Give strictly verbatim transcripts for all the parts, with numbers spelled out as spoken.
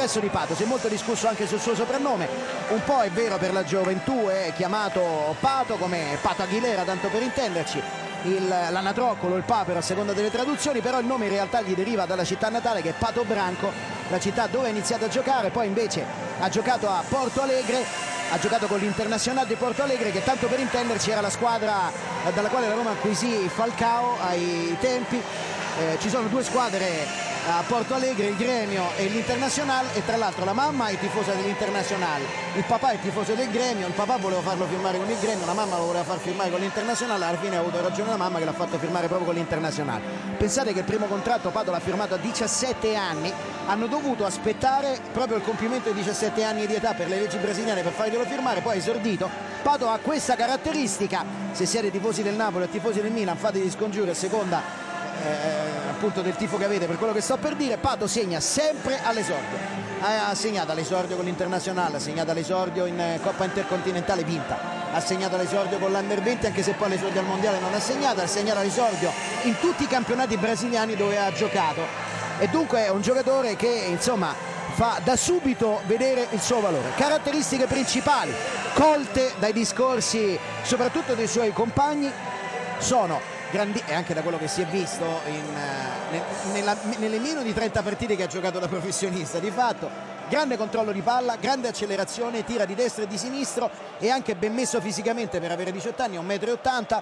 l'ingresso di Pato. Si è molto discusso anche sul suo soprannome, un po' è vero per la gioventù, è chiamato Pato come Pato Aguilera, tanto per intenderci, l'anatroccolo, il papero a seconda delle traduzioni, però il nome in realtà gli deriva dalla città natale che è Pato Branco, la città dove ha iniziato a giocare. Poi invece ha giocato a Porto Alegre, ha giocato con l'Internacional di Porto Alegre, che tanto per intenderci era la squadra dalla quale la Roma acquisì Falcao ai tempi. Eh, ci sono due squadre a Porto Alegre, il Gremio e l'Internacional, e tra l'altro la mamma è tifosa dell'Internacional, il papà è tifoso del Gremio, il papà voleva farlo firmare con il Gremio, la mamma lo voleva far firmare con l'Internacional, alla fine ha avuto ragione la mamma che l'ha fatto firmare proprio con l'Internacional. Pensate che il primo contratto Pato l'ha firmato a diciassette anni, hanno dovuto aspettare proprio il compimento di diciassette anni di età per le leggi brasiliane per farglielo firmare, poi ha esordito. Pato ha questa caratteristica, se siete tifosi del Napoli o tifosi del Milan fate gli scongiuri a seconda Eh, appunto del tifo che avete per quello che sto per dire. Pato segna sempre all'esordio, ha segnato all'esordio con l'Internazionale, ha segnato all'esordio in eh, Coppa Intercontinentale vinta, ha segnato all'esordio con l'Under venti, anche se poi all'esordio al Mondiale non ha segnato, ha segnato all'esordio in tutti i campionati brasiliani dove ha giocato, e dunque è un giocatore che insomma fa da subito vedere il suo valore. Caratteristiche principali colte dai discorsi soprattutto dei suoi compagni sono grandi, e anche da quello che si è visto in, nella, nelle meno di trenta partite che ha giocato da professionista, di fatto grande controllo di palla, grande accelerazione, tira di destra e di sinistro, e anche ben messo fisicamente per avere diciotto anni, un metro e ottanta.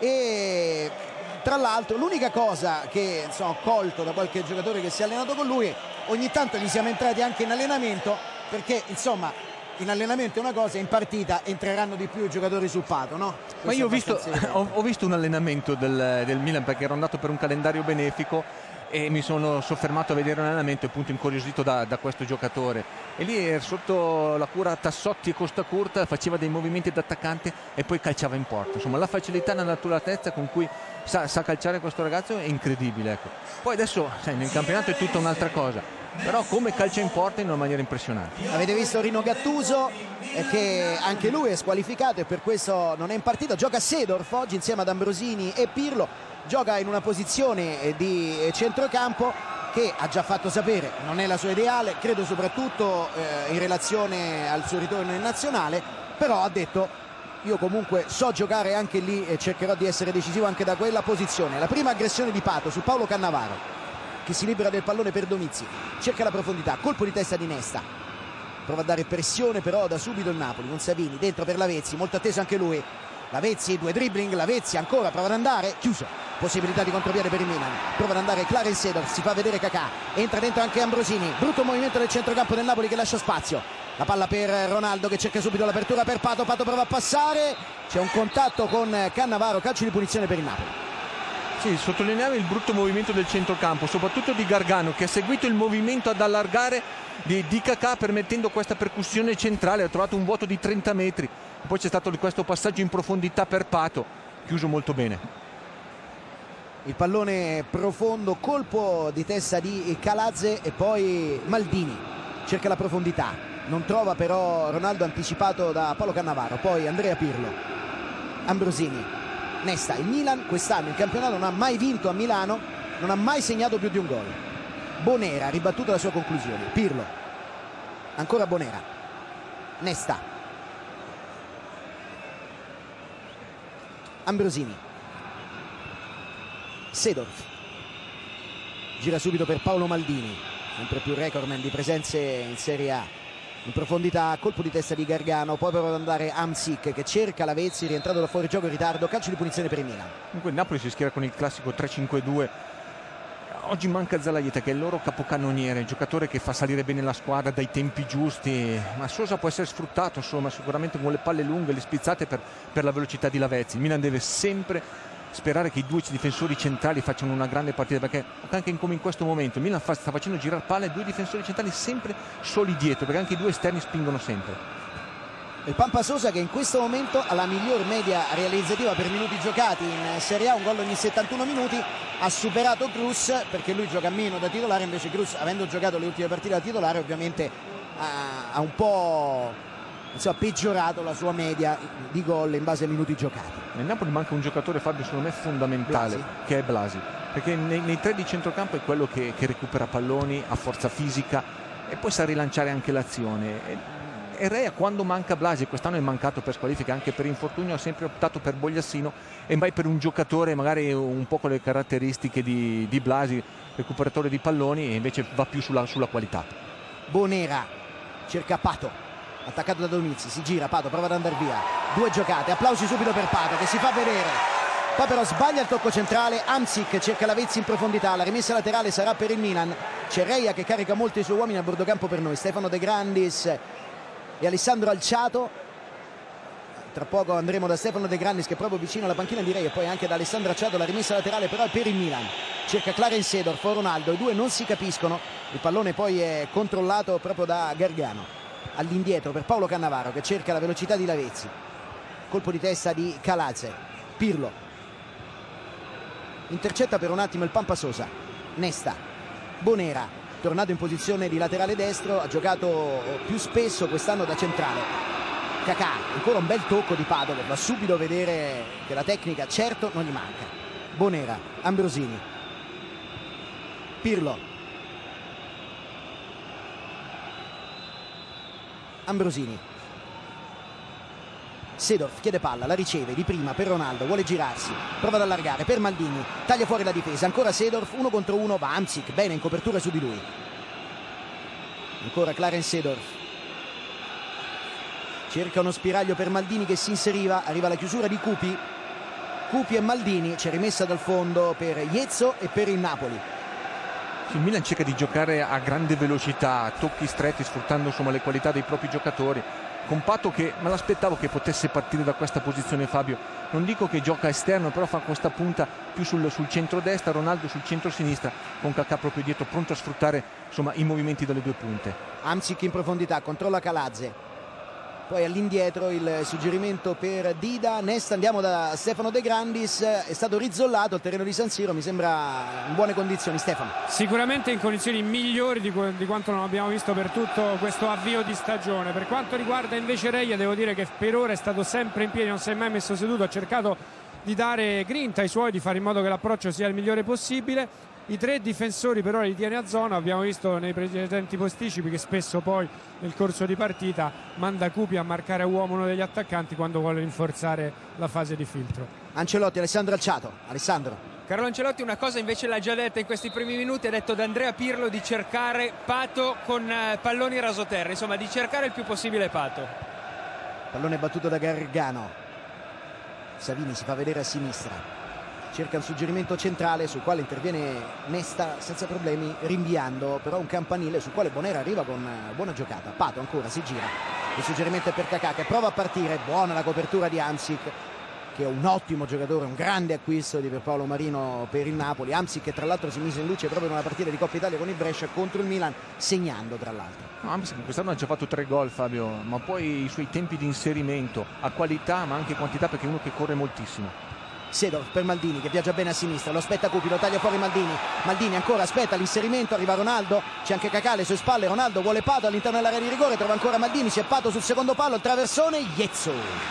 E tra l'altro l'unica cosa che insomma, ho colto da qualche giocatore che si è allenato con lui, ogni tanto gli siamo entrati anche in allenamento, perché insomma in allenamento è una cosa, in partita entreranno di più i giocatori sul Pato, no? Ma io ho visto, ho, ho visto un allenamento del, del Milan, perché ero andato per un calendario benefico e mi sono soffermato a vedere un allenamento e appunto incuriosito da, da questo giocatore, e lì sotto la cura Tassotti e Costa Curta faceva dei movimenti d'attaccante e poi calciava in porta. Insomma, la facilità e la naturatezza con cui sa, sa calciare questo ragazzo è incredibile, ecco. Poi adesso sai, nel campionato è tutta un'altra cosa, però come calcia in porta in una maniera impressionante. Avete visto Rino Gattuso eh, che anche lui è squalificato e per questo non è in partita, gioca Seedorf oggi insieme ad Ambrosini e Pirlo, gioca in una posizione eh, di centrocampo che ha già fatto sapere non è la sua ideale, credo soprattutto eh, in relazione al suo ritorno in nazionale, però ha detto io comunque so giocare anche lì e cercherò di essere decisivo anche da quella posizione. La prima aggressione di Pato su Paolo Cannavaro, che si libera del pallone per Domizzi, cerca la profondità, colpo di testa di Nesta, prova a dare pressione però da subito il Napoli con Savini, dentro per Lavezzi, molto atteso anche lui, Lavezzi, due dribbling, Lavezzi ancora, prova ad andare, chiuso, possibilità di contropiede per il Milan, prova ad andare Clarence Seedorf, si fa vedere Kakà, entra dentro anche Ambrosini, brutto movimento del centrocampo del Napoli che lascia spazio, la palla per Ronaldo che cerca subito l'apertura per Pato, Pato prova a passare, c'è un contatto con Cannavaro, calcio di punizione per il Napoli. Sì, sottolineava il brutto movimento del centrocampo, soprattutto di Gargano, che ha seguito il movimento ad allargare di, di Kakà, permettendo questa percussione centrale, ha trovato un vuoto di trenta metri, poi c'è stato questo passaggio in profondità per Pato, chiuso molto bene. Il pallone profondo, colpo di testa di Calazze e poi Maldini cerca la profondità, non trova però Ronaldo, anticipato da Paolo Cannavaro, poi Andrea Pirlo, Ambrosini, Nesta. Il Milan quest'anno in campionato non ha mai vinto a Milano, non ha mai segnato più di un gol. Bonera ha ribattuto la sua conclusione, Pirlo, ancora Bonera, Nesta, Ambrosini, Seedorf, gira subito per Paolo Maldini, sempre più recordman di presenze in Serie A, in profondità, colpo di testa di Gargano, poi prova ad andare Hamsik che cerca Lavezzi, rientrato da fuori gioco in ritardo, calcio di punizione per il Milan. Comunque il Napoli si schiera con il classico tre cinque due, oggi manca Zalaieta che è il loro capocannoniere, il giocatore che fa salire bene la squadra dai tempi giusti, ma Sosa può essere sfruttato insomma sicuramente con le palle lunghe, le spizzate per, per la velocità di Lavezzi. Il Milan deve sempre sperare che i due difensori centrali facciano una grande partita, perché anche come in questo momento il Milan fa, sta facendo girare palle, due difensori centrali sempre soli dietro, perché anche i due esterni spingono sempre. Il Pampa Sosa che in questo momento ha la miglior media realizzativa per minuti giocati in Serie A, un gol ogni settantuno minuti, ha superato Cruz perché lui gioca meno da titolare, invece Cruz, avendo giocato le ultime partite da titolare, ovviamente ha, ha un po' insomma, peggiorato la sua media di gol in base ai minuti giocati. Nel Napoli manca un giocatore, Fabio, secondo me fondamentale, Blasi, che è Blasi, perché nei, nei tre di centrocampo è quello che, che recupera palloni, ha forza fisica, e poi sa rilanciare anche l'azione. E Rea, quando manca Blasi, quest'anno è mancato per squalifica anche per infortunio, ha sempre optato per Bogliassino e mai per un giocatore magari un po' con le caratteristiche di, di Blasi, recuperatore di palloni, e invece va più sulla, sulla qualità. Bonera cerca Pato, attaccato da Donizzi, si gira, Pato prova ad andare via, due giocate, applausi subito per Pato che si fa vedere, poi però sbaglia il tocco centrale. Hamsik cerca Lavezzi in profondità, la rimessa laterale sarà per il Milan, c'è Reia che carica molto i suoi uomini a bordo campo per noi, Stefano De Grandis e Alessandro Alciato. Tra poco andremo da Stefano De Grandis che è proprio vicino alla panchina di Reia, e poi anche da Alessandro Alciato. La rimessa laterale però è per il Milan, cerca Clarence Seedorf o Ronaldo, i due non si capiscono, il pallone poi è controllato proprio da Gargano. All'indietro per Paolo Cannavaro che cerca la velocità di Lavezzi, colpo di testa di Calazze, Pirlo intercetta per un attimo il Pampasosa, Nesta, Bonera tornato in posizione di laterale destro, ha giocato più spesso quest'anno da centrale. Kakà, ancora un bel tocco di Pato, va subito a vedere che la tecnica certo non gli manca. Bonera, Ambrosini, Pirlo, Ambrosini, Seedorf chiede palla, la riceve di prima per Ronaldo, vuole girarsi, prova ad allargare per Maldini, taglia fuori la difesa, ancora Seedorf, uno contro uno, va Hamsik, bene in copertura su di lui, ancora Clarence Seedorf, cerca uno spiraglio per Maldini che si inseriva, arriva la chiusura di Cupi, Cupi e Maldini, c'è rimessa dal fondo per Iezzo e per il Napoli. Il Milan cerca di giocare a grande velocità, tocchi stretti, sfruttando insomma le qualità dei propri giocatori. Con Pato che me l'aspettavo che potesse partire da questa posizione, Fabio, non dico che gioca esterno, però fa questa punta più sul, sul centro-destra, Ronaldo sul centro-sinistra, con Kakà proprio dietro, pronto a sfruttare insomma i movimenti dalle due punte. Hamsik in profondità, controlla Calazze, poi all'indietro il suggerimento per Dida, Nesta, andiamo da Stefano De Grandis, è stato rizzollato il terreno di San Siro, mi sembra in buone condizioni. Stefano. Sicuramente in condizioni migliori di, di quanto non abbiamo visto per tutto questo avvio di stagione. Per quanto riguarda invece Reia, devo dire che per ora è stato sempre in piedi, non si è mai messo seduto, ha cercato di dare grinta ai suoi, di fare in modo che l'approccio sia il migliore possibile. I tre difensori per ora li tiene a zona, abbiamo visto nei precedenti posticipi che spesso poi nel corso di partita manda Cupi a marcare a uomo uno degli attaccanti quando vuole rinforzare la fase di filtro. Ancelotti, Alessandro Alciato. Alessandro. Carlo Ancelotti una cosa invece l'ha già detta in questi primi minuti, ha detto ad Andrea Pirlo di cercare Pato con palloni rasoterra, insomma di cercare il più possibile Pato. Pallone battuto da Gargano, Savini si fa vedere a sinistra, cerca un suggerimento centrale sul quale interviene Nesta senza problemi, rinviando però un campanile sul quale Bonera arriva con buona giocata. Pato ancora si gira, il suggerimento è per Kakà che prova a partire, buona la copertura di Hamsik che è un ottimo giocatore, un grande acquisto di Pierpaolo Marino per il Napoli. Hamsik che tra l'altro si mise in luce proprio in una partita di Coppa Italia con il Brescia contro il Milan, segnando tra l'altro. No, Hamsik quest'anno ha già fatto tre gol, Fabio, ma poi i suoi tempi di inserimento a qualità ma anche quantità, perché è uno che corre moltissimo. Seedorf per Maldini che viaggia bene a sinistra, lo aspetta Cupi, lo taglia fuori Maldini, Maldini ancora aspetta l'inserimento, arriva Ronaldo, c'è anche Kakà alle sue spalle, Ronaldo vuole Pato all'interno dell'area di rigore, trova ancora Maldini, c'è Pato sul secondo palo, il traversone, Iezzo.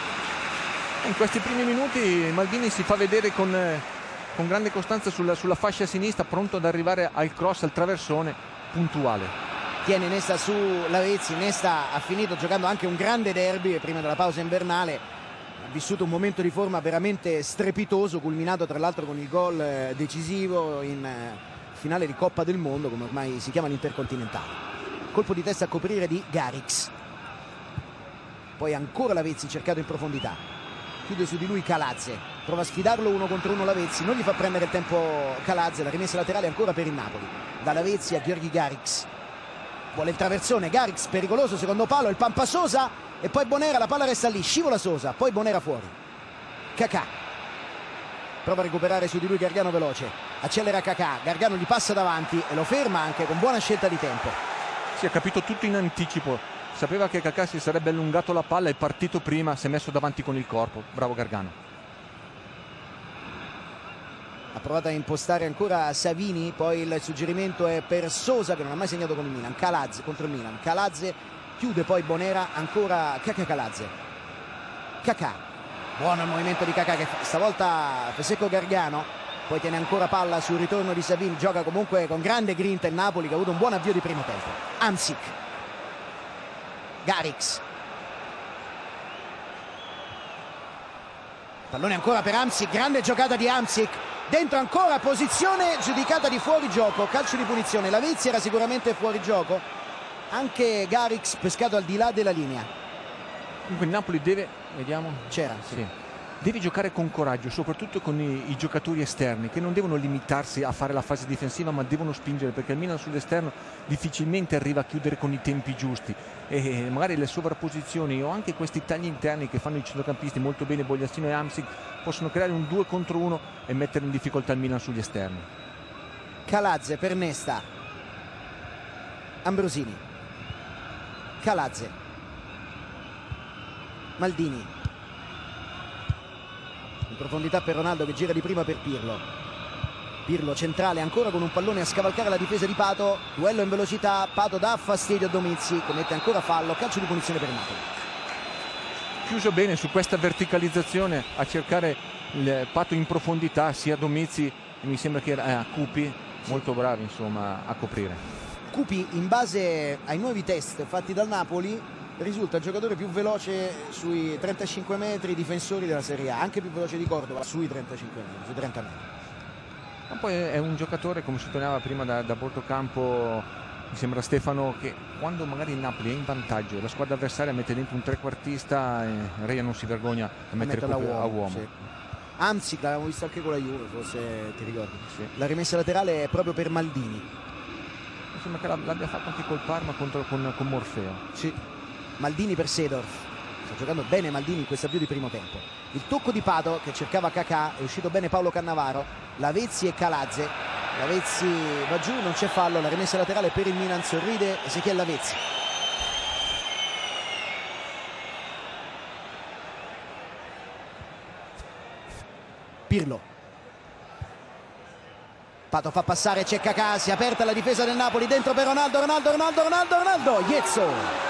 In questi primi minuti Maldini si fa vedere con, con grande costanza sulla, sulla fascia sinistra, pronto ad arrivare al cross, al traversone, puntuale. Tiene Nesta su Lavezzi, Nesta ha finito giocando anche un grande derby prima della pausa invernale, ha vissuto un momento di forma veramente strepitoso, culminato tra l'altro con il gol decisivo in finale di Coppa del Mondo, come ormai si chiama l'Intercontinentale. Colpo di testa a coprire di Garrix, poi ancora Lavezzi cercato in profondità, chiude su di lui Calazze, prova a sfidarlo uno contro uno Lavezzi, non gli fa prendere il tempo Calazze, la rimessa laterale ancora per il Napoli, da Lavezzi a Gheorghi Garrix, vuole il traversone, Garrix pericoloso, secondo palo, il Pampasosa e poi Bonera, la palla resta lì, scivola Sosa, poi Bonera fuori. Kakà prova a recuperare su di lui Gargano veloce, accelera Kakà, Gargano gli passa davanti e lo ferma anche con buona scelta di tempo. Si è capito tutto in anticipo, sapeva che Kakà si sarebbe allungato la palla, è partito prima, si è messo davanti con il corpo, bravo Gargano. Ha provato a impostare ancora Savini, poi il suggerimento è per Sosa che non ha mai segnato con il Milan, Calazze contro il Milan, Calazze chiude poi Bonera, ancora Kakà Calazze, Kakà, buono il movimento di Kakà che stavolta fa secco Gargano, poi tiene ancora palla sul ritorno di Savin, gioca comunque con grande grinta il Napoli che ha avuto un buon avvio di primo tempo. Hamsik, Garrix, pallone ancora per Hamsik, grande giocata di Hamsik, dentro ancora, posizione giudicata di fuori gioco, calcio di punizione. Lavezzi era sicuramente fuori gioco, anche Garrix pescato al di là della linea. Comunque il Napoli deve, vediamo, c'era, sì. Deve giocare con coraggio, soprattutto con i, i giocatori esterni, che non devono limitarsi a fare la fase difensiva, ma devono spingere, perché il Milan sull'esterno difficilmente arriva a chiudere con i tempi giusti, e magari le sovrapposizioni o anche questi tagli interni che fanno i centrocampisti molto bene, Bogliassino e Hamsik, possono creare un due contro uno e mettere in difficoltà il Milan sugli esterni. Calazze per Nesta, Ambrosini, Calazze, Maldini, in profondità per Ronaldo che gira di prima per Pirlo. Pirlo centrale ancora con un pallone a scavalcare la difesa di Pato, duello in velocità, Pato dà fastidio a Domizzi, commette ancora fallo, calcio di punizione per Napoli. Chiuso bene su questa verticalizzazione a cercare il Pato in profondità, sia Domizzi e mi sembra che era eh, Cupi, molto bravi insomma a coprire. Cupi, in base ai nuovi test fatti dal Napoli, risulta il giocatore più veloce sui trentacinque metri difensori della Serie A, anche più veloce di Cordova sui trentacinque metri, sui trenta metri. Ma poi è un giocatore, come sottolineava prima da, da Bortocampo, mi sembra Stefano, che quando magari il Napoli è in vantaggio e la squadra avversaria mette dentro un trequartista, eh, Reia non si vergogna a mettere a uomo, a uomo. Sì. Hamsik l'avevamo visto anche con la Juve, forse ti ricordi? Sì. La rimessa laterale è proprio per Maldini. Mi sembra che l'abbia fatto anche col Parma contro, con, con Morfeo. Sì. Maaldini per Seedorf, sta giocando bene Maldini in questo avvio di primo tempo. Il tocco di Pato che cercava Kakà, è uscito bene Paolo Cannavaro, Lavezzi e Calazze. Lavezzi va giù, non c'è fallo, la rimessa laterale per il Milan, sorride Ezechiel Lavezzi. Pirlo, Pato fa passare, c'è Kakà, si è aperta la difesa del Napoli, dentro per Ronaldo, Ronaldo, Ronaldo, Ronaldo, Ronaldo, Iezzo.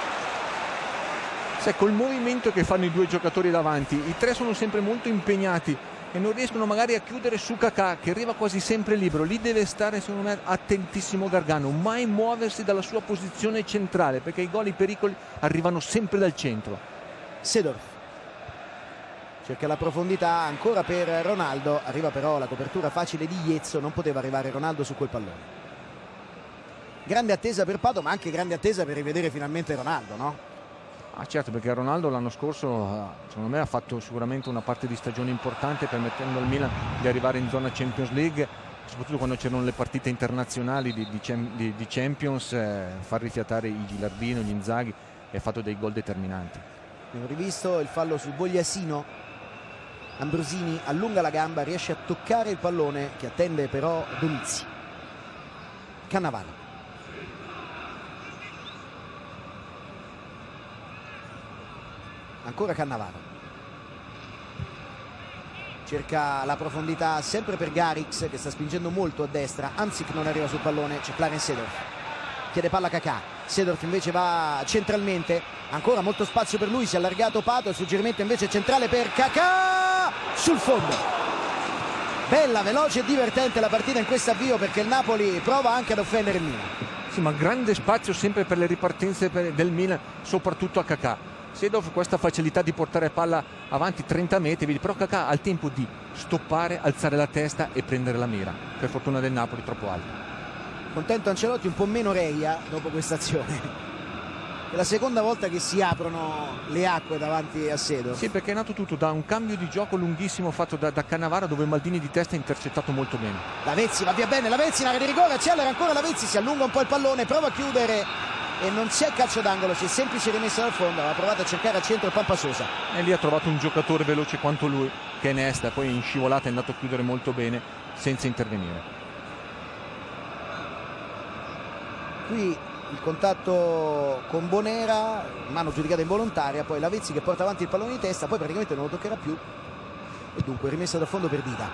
Sai, col movimento che fanno i due giocatori davanti, i tre sono sempre molto impegnati e non riescono magari a chiudere su Kakà, che arriva quasi sempre libero. Lì deve stare secondo me attentissimo Gargano, mai muoversi dalla sua posizione centrale, perché i gol, i pericoli arrivano sempre dal centro. Seedorf cerca la profondità ancora per Ronaldo, arriva però la copertura facile di Iezzo, non poteva arrivare Ronaldo su quel pallone. Grande attesa per Pato, ma anche grande attesa per rivedere finalmente Ronaldo, no? Ah certo, perché Ronaldo l'anno scorso secondo me ha fatto sicuramente una parte di stagione importante, permettendo al Milan di arrivare in zona Champions League, soprattutto quando c'erano le partite internazionali di, di, di Champions, eh, far rifiatare i Gilardino, gli Inzaghi, e ha fatto dei gol determinanti. Abbiamo rivisto il fallo su Bogliasino, Ambrosini allunga la gamba, riesce a toccare il pallone che attende però Domizzi. Cannavaro, ancora Cannavaro, cerca la profondità sempre per Garrix che sta spingendo molto a destra. Hamsik non arriva sul pallone, c'è Clarence Seedorf, chiede palla a Kakà, Seedorf invece va centralmente, ancora molto spazio per lui, si è allargato Pato, il suggerimento invece centrale per Kakà sul fondo. Bella, veloce e divertente la partita in questo avvio, perché il Napoli prova anche ad offendere il Milan. Sì, ma grande spazio sempre per le ripartenze del Milan, soprattutto a Kakà. Seedorf questa facilità di portare palla avanti trenta metri, però Kakà ha il tempo di stoppare, alzare la testa e prendere la mira. Per fortuna del Napoli troppo alto. Contento Ancelotti, un po' meno Reia dopo questa azione. È la seconda volta che si aprono le acque davanti a Seedorf. Sì, perché è nato tutto da un cambio di gioco lunghissimo fatto da, da Cannavaro, dove Maldini di testa ha intercettato molto bene. Lavezzi va via bene, Lavezzi in area di rigore, accelera ancora Lavezzi, si allunga un po' il pallone, prova a chiudere e non c'è calcio d'angolo, c'è semplice rimessa dal fondo, ha provato a cercare al centro Pampa Sosa. E lì ha trovato un giocatore veloce quanto lui, che è Nesta, poi in scivolata è andato a chiudere molto bene senza intervenire. Qui il contatto con Bonera, mano giudicata involontaria, poi Lavezzi che porta avanti il pallone di testa, poi praticamente non lo toccherà più e dunque rimessa dal fondo per Dida.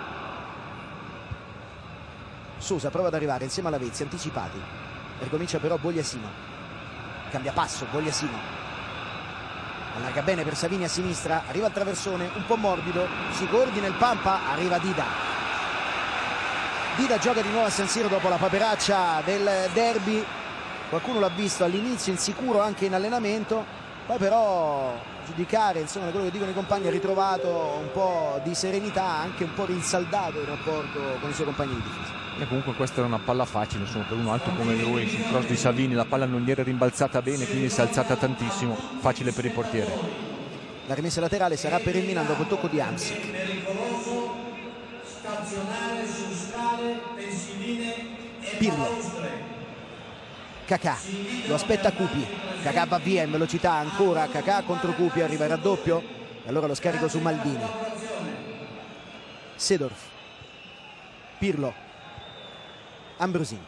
Sosa prova ad arrivare insieme a Lavezzi, anticipati, ricomincia però Bogliasino, cambia passo Bogliasino, allarga bene per Savini a sinistra, arriva al traversone un po' morbido, si coordina il Pampa, arriva Dida, Dida gioca di nuovo a San Siro dopo la paperaccia del derby. Qualcuno l'ha visto all'inizio insicuro anche in allenamento, poi però giudicare insomma da quello che dicono i compagni ha ritrovato un po' di serenità, anche un po' rinsaldato il rapporto con i suoi compagni di difesa. E comunque questa era una palla facile, insomma, per uno alto come lui. Sul cross di Savini la palla non gli era rimbalzata bene, quindi si è alzata tantissimo, facile per il portiere. La rimessa laterale sarà per il Milan dopo il tocco di Hamsik. Pirlo, Kakà, lo aspetta Cupi, Kakà va via in velocità ancora, Kakà contro Cupi, arriva il raddoppio e allora lo scarico su Maldini. Seedorf, Pirlo, Ambrosini,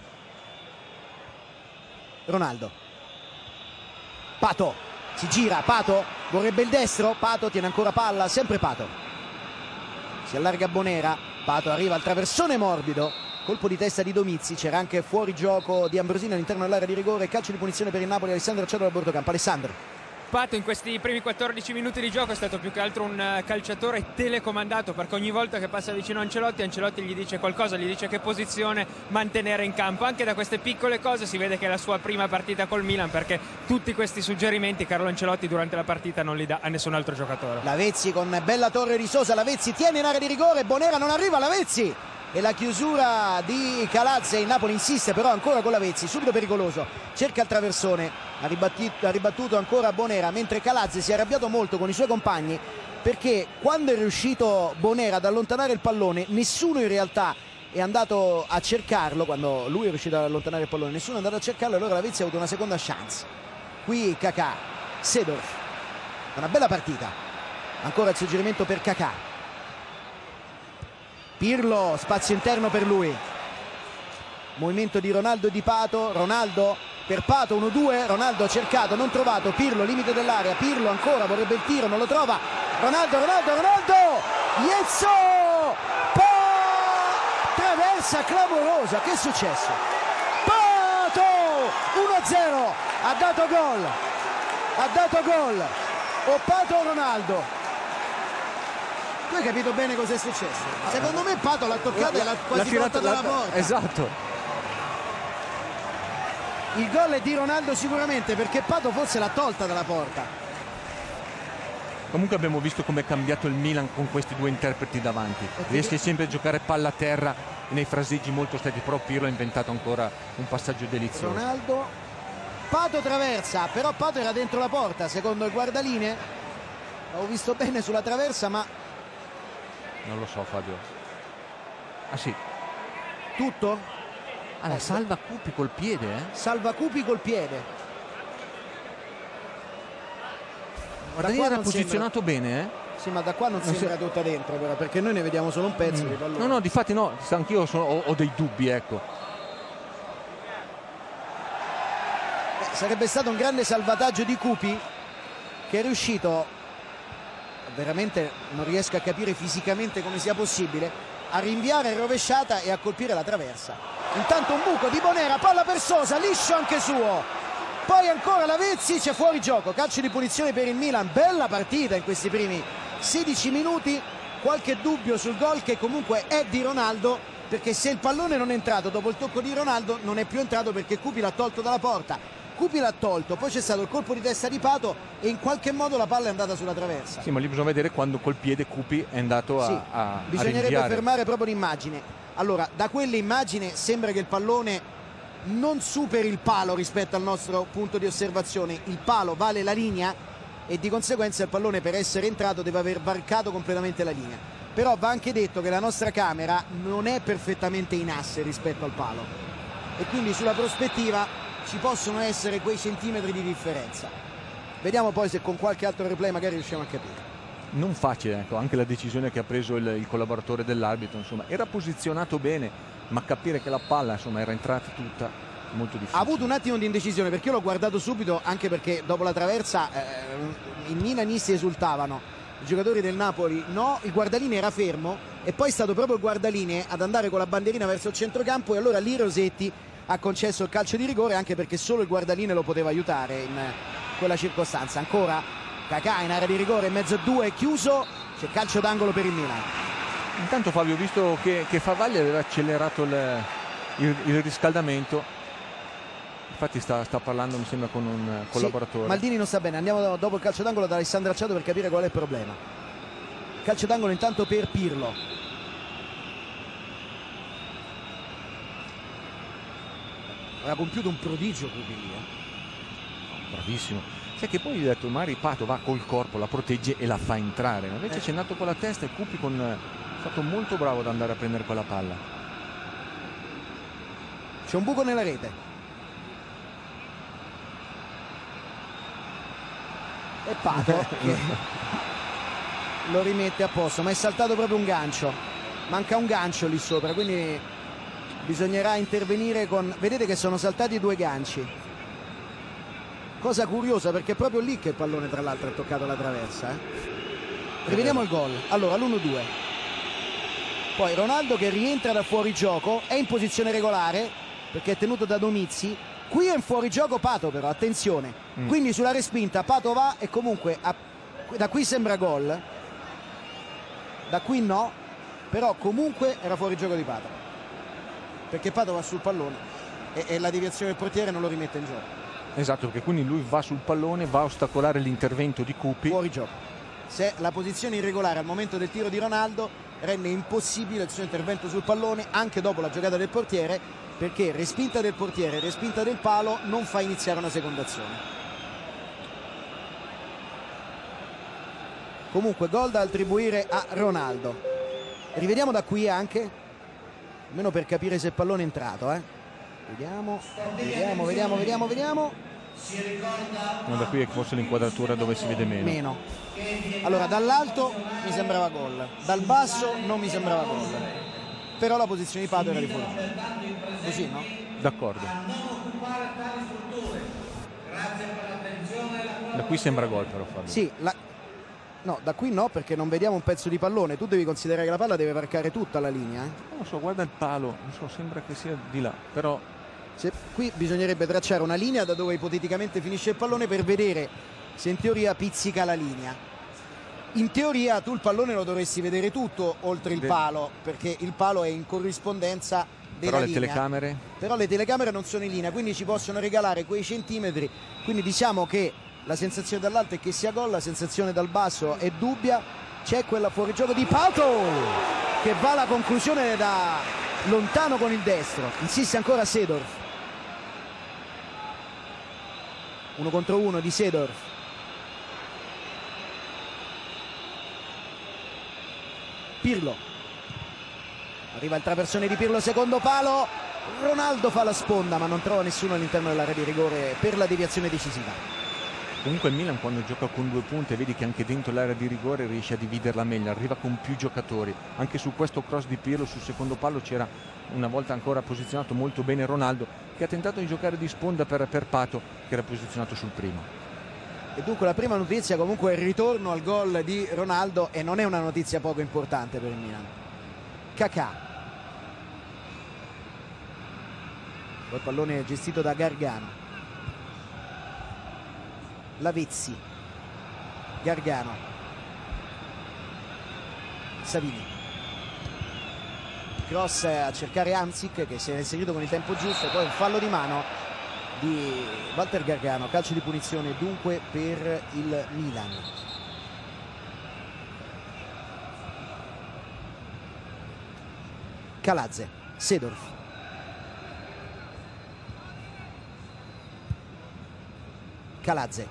Ronaldo, Pato, si gira, Pato vorrebbe il destro, Pato tiene ancora palla, sempre Pato, si allarga Bonera, Pato arriva al traversone morbido, colpo di testa di Domizzi, c'era anche fuori gioco di Ambrosini all'interno dell'area di rigore, calcio di punizione per il Napoli. Alessandro Acciato da Bordocampo. Alessandro. Pato in questi primi quattordici minuti di gioco è stato più che altro un calciatore telecomandato, perché ogni volta che passa vicino a Ancelotti, Ancelotti gli dice qualcosa, gli dice che posizione mantenere in campo. Anche da queste piccole cose si vede che è la sua prima partita col Milan, perché tutti questi suggerimenti Carlo Ancelotti durante la partita non li dà a nessun altro giocatore. Lavezzi con bella torre di Sosa, Lavezzi tiene in area di rigore, Bonera non arriva, Lavezzi e la chiusura di Calazze. Il Napoli insiste però ancora con Lavezzi, subito pericoloso, cerca il traversone, ha ribattuto, ha ribattuto ancora Bonera, mentre Calazze si è arrabbiato molto con i suoi compagni, perché quando è riuscito Bonera ad allontanare il pallone nessuno in realtà è andato a cercarlo. Quando lui è riuscito ad allontanare il pallone nessuno è andato a cercarlo, e allora Lavezzi ha avuto una seconda chance. Qui Kakà, Seedorf, una bella partita, ancora il suggerimento per Kakà. Pirlo, spazio interno per lui, movimento di Ronaldo e di Pato, Ronaldo per Pato, uno due, Ronaldo ha cercato, non trovato, Pirlo limite dell'area, Pirlo ancora vorrebbe il tiro, non lo trova, Ronaldo, Ronaldo, Ronaldo, Iezzo, pa- traversa clamorosa, che è successo? Pato, uno a zero, ha dato gol, ha dato gol, o Pato o Ronaldo? Tu hai capito bene cosa è successo? Secondo me Pato l'ha toccata e l'ha quasi tolta dalla porta. Esatto. Il gol è di Ronaldo sicuramente, perché Pato forse l'ha tolta dalla porta. Comunque abbiamo visto come è cambiato il Milan con questi due interpreti davanti. Riesce sempre a giocare palla a terra nei fraseggi molto stretti, però Pirlo ha inventato ancora un passaggio delizioso. Ronaldo, Pato traversa, però Pato era dentro la porta secondo il guardaline. L'avevo visto bene sulla traversa, ma non lo so, Fabio. Ah sì. Tutto? Allora, salva Cupi col piede, eh? Salva Cupi col piede. Guarda, lì era posizionato sembra... bene, eh? Sì, ma da qua non, non sembra si... tutta dentro, però, perché noi ne vediamo solo un pezzo mm. di pallone. No, no, difatti no, anch'io sono, ho, ho dei dubbi, ecco. Beh, sarebbe stato un grande salvataggio di Cupi, che è riuscito, veramente non riesco a capire fisicamente come sia possibile, a rinviare in rovesciata e a colpire la traversa. Intanto un buco di Bonera, palla per Sosa, liscio anche suo, poi ancora Lavezzi, c'è fuori gioco, calcio di punizione per il Milan. Bella partita in questi primi sedici minuti, qualche dubbio sul gol che comunque è di Ronaldo, perché se il pallone non è entrato dopo il tocco di Ronaldo non è più entrato, perché Cupi l'ha tolto dalla porta. Cupi l'ha tolto, poi c'è stato il colpo di testa di Pato e in qualche modo la palla è andata sulla traversa. Sì, ma lì bisogna vedere quando col piede Cupi è andato a, sì, a bisognerebbe a fermare proprio l'immagine. Allora, da quell'immagine sembra che il pallone non superi il palo rispetto al nostro punto di osservazione. Il palo vale la linea e di conseguenza il pallone, per essere entrato, deve aver varcato completamente la linea. Però va anche detto che la nostra camera non è perfettamente in asse rispetto al palo e quindi sulla prospettiva ci possono essere quei centimetri di differenza. Vediamo poi se con qualche altro replay magari riusciamo a capire. Non facile, ecco, anche la decisione che ha preso il, il collaboratore dell'arbitro, insomma, era posizionato bene, ma capire che la palla, insomma, era entrata tutta molto difficile. Ha avuto un attimo di indecisione, perché io l'ho guardato subito, anche perché dopo la traversa eh, i milanisti esultavano, i giocatori del Napoli no, il guardaline era fermo e poi è stato proprio il guardaline ad andare con la bandierina verso il centrocampo, e allora lì Rosetti ha concesso il calcio di rigore, anche perché solo il guardaline lo poteva aiutare in quella circostanza. Ancora Kakà in area di rigore, in mezzo a due, chiuso, c'è calcio d'angolo per il Milan. Intanto Fabio, ho visto che, che Favaglia aveva accelerato il, il, il riscaldamento, infatti sta, sta parlando mi sembra con un collaboratore. Sì, Maldini non sta bene, andiamo dopo il calcio d'angolo da Alessandro Acciato per capire qual è il problema. Calcio d'angolo intanto per Pirlo. Aveva compiuto un prodigio Cupi lì, eh. Bravissimo. Sai che poi gli ho detto Mari Pato va col corpo, la protegge e la fa entrare, invece eh. c'è andato con la testa e Cupi con, è stato molto bravo ad andare a prendere quella palla. C'è un buco nella rete e Pato che lo rimette a posto, ma è saltato proprio un gancio, manca un gancio lì sopra, quindi bisognerà intervenire con, vedete che sono saltati due ganci, cosa curiosa perché è proprio lì che il pallone tra l'altro è toccato la traversa, eh? Rivediamo il gol. Allora l'uno due, poi Ronaldo che rientra da fuori gioco, è in posizione regolare perché è tenuto da Domizzi, qui è in fuorigioco Pato però, attenzione, mm. quindi sulla respinta Pato va e comunque a, da qui sembra gol, da qui no, però comunque era fuori gioco di Pato perché Pato va sul pallone e, e la deviazione del portiere non lo rimette in gioco. Esatto, perché quindi lui va sul pallone, va a ostacolare l'intervento di Cupi. Fuori gioco. Se la posizione irregolare al momento del tiro di Ronaldo rende impossibile il suo intervento sul pallone anche dopo la giocata del portiere, perché respinta del portiere, respinta del palo non fa iniziare una seconda azione. Comunque gol da attribuire a Ronaldo. Rivediamo da qui anche, almeno per capire se il pallone è entrato, eh. Vediamo, vediamo, vediamo, vediamo, vediamo. No, da qui è forse l'inquadratura dove si vede meno. Meno. Allora dall'alto mi sembrava gol, dal basso non mi sembrava gol. Però la posizione di Pato era di fuori. Così, no? D'accordo. Da qui sembra gol però Fabio. Sì, la... no, da qui no perché non vediamo un pezzo di pallone. Tu devi considerare che la palla deve varcare tutta la linea, eh? Non so, guarda il palo, non so, sembra che sia di là, però se... qui bisognerebbe tracciare una linea da dove ipoteticamente finisce il pallone per vedere se in teoria pizzica la linea. In teoria tu il pallone lo dovresti vedere tutto oltre il palo, perché il palo è in corrispondenza della però le linea. telecamere? Però le telecamere non sono in linea, quindi ci possono regalare quei centimetri, quindi diciamo che la sensazione dall'alto è che sia gol, la sensazione dal basso è dubbia. C'è quella fuorigioco di Pato che va alla conclusione da lontano con il destro, insiste ancora Seedorf, uno contro uno di Seedorf. Pirlo, arriva il traversone di Pirlo, secondo palo, Ronaldo fa la sponda ma non trova nessuno all'interno dell'area di rigore per la deviazione decisiva. Comunque il Milan quando gioca con due punte vedi che anche dentro l'area di rigore riesce a dividerla meglio, arriva con più giocatori. Anche su questo cross di Pirlo sul secondo palo c'era una volta ancora posizionato molto bene Ronaldo, che ha tentato di giocare di sponda per, per Pato che era posizionato sul primo. E dunque la prima notizia comunque è il ritorno al gol di Ronaldo e non è una notizia poco importante per il Milan. Kakà, poi pallone gestito da Gargano, Lavezzi, Gargano, Savini, cross a cercare Hamsik che si è inserito con il tempo giusto, poi un fallo di mano di Walter Gargano, calcio di punizione dunque per il Milan. Calazze, Seedorf, Calazze,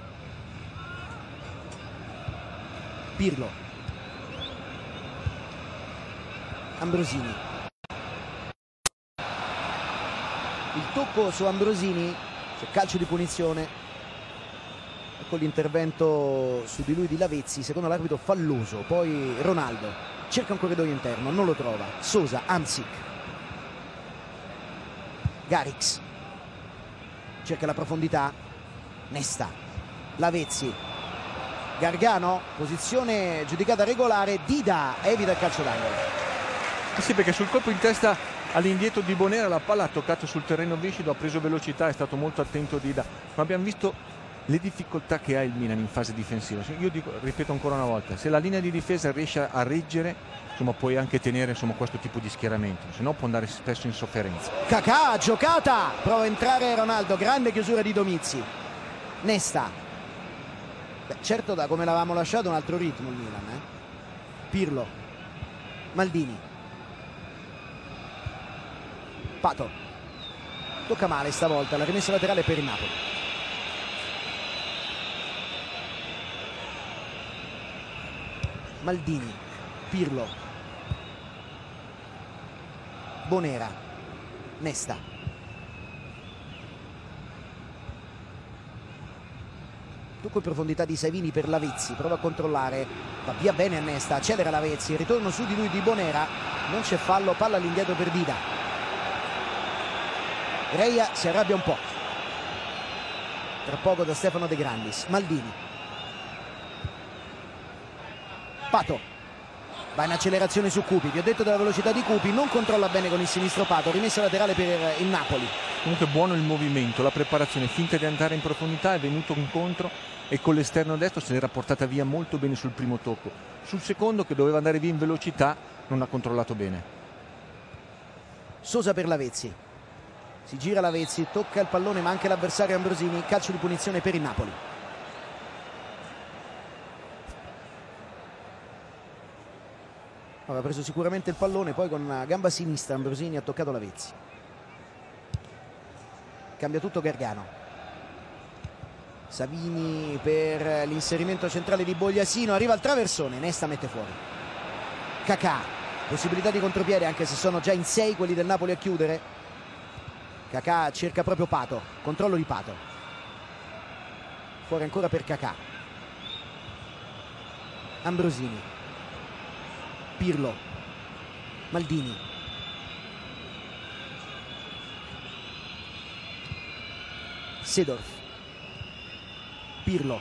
Pirlo, Ambrosini, il tocco su Ambrosini, c'è calcio di punizione, ecco l'intervento su di lui di Lavezzi, secondo l'arbitro falloso. Poi Ronaldo cerca un corridoio interno, non lo trova, Sosa, Hamsik, Garrix cerca la profondità, Nesta, Lavezzi, Gargano, posizione giudicata regolare, Dida evita il calcio d'angolo. Eh sì, perché sul colpo in testa all'indietro di Bonera la palla ha toccato sul terreno viscido, ha preso velocità, è stato molto attento Dida, ma abbiamo visto le difficoltà che ha il Milan in fase difensiva. Io dico, ripeto ancora una volta, se la linea di difesa riesce a reggere, insomma, puoi anche tenere, insomma, questo tipo di schieramento, se no può andare spesso in sofferenza. Kakà, giocata, prova a entrare Ronaldo, grande chiusura di Domizzi. Nesta. Beh, certo, da come l'avevamo lasciato un altro ritmo il Milan, eh? Pirlo, Maldini, Pato, tocca male stavolta, la rimessa laterale per il Napoli. Maldini, Pirlo, Bonera, Nesta, tocco in profondità di Savini per Lavezzi, prova a controllare, va via bene a Nesta, accelera Lavezzi, ritorno su di lui di Bonera, non c'è fallo, palla all'indietro per Dida. Reia si arrabbia un po', tra poco da Stefano De Grandis. Maldini, Pato, va in accelerazione su Cupi, vi ho detto della velocità di Cupi, non controlla bene con il sinistro Pato, rimessa laterale per il Napoli. Comunque buono il movimento, la preparazione, finta di andare in profondità, è venuto incontro e con l'esterno destro se l'era portata via molto bene sul primo tocco. Sul secondo, che doveva andare via in velocità, non ha controllato bene. Sosa per Lavezzi, si gira Lavezzi, tocca il pallone ma anche l'avversario Ambrosini, calcio di punizione per il Napoli. Aveva preso sicuramente il pallone, poi con la gamba sinistra Ambrosini ha toccato Lavezzi. Cambia tutto Gargano. Savini per l'inserimento centrale di Bogliasino, arriva al traversone, Nesta mette fuori. Kakà, possibilità di contropiede anche se sono già in sei quelli del Napoli a chiudere. Kakà cerca proprio Pato, controllo di Pato. Fuori ancora per Kakà. Ambrosini, Pirlo, Maldini, Seedorf, Pirlo,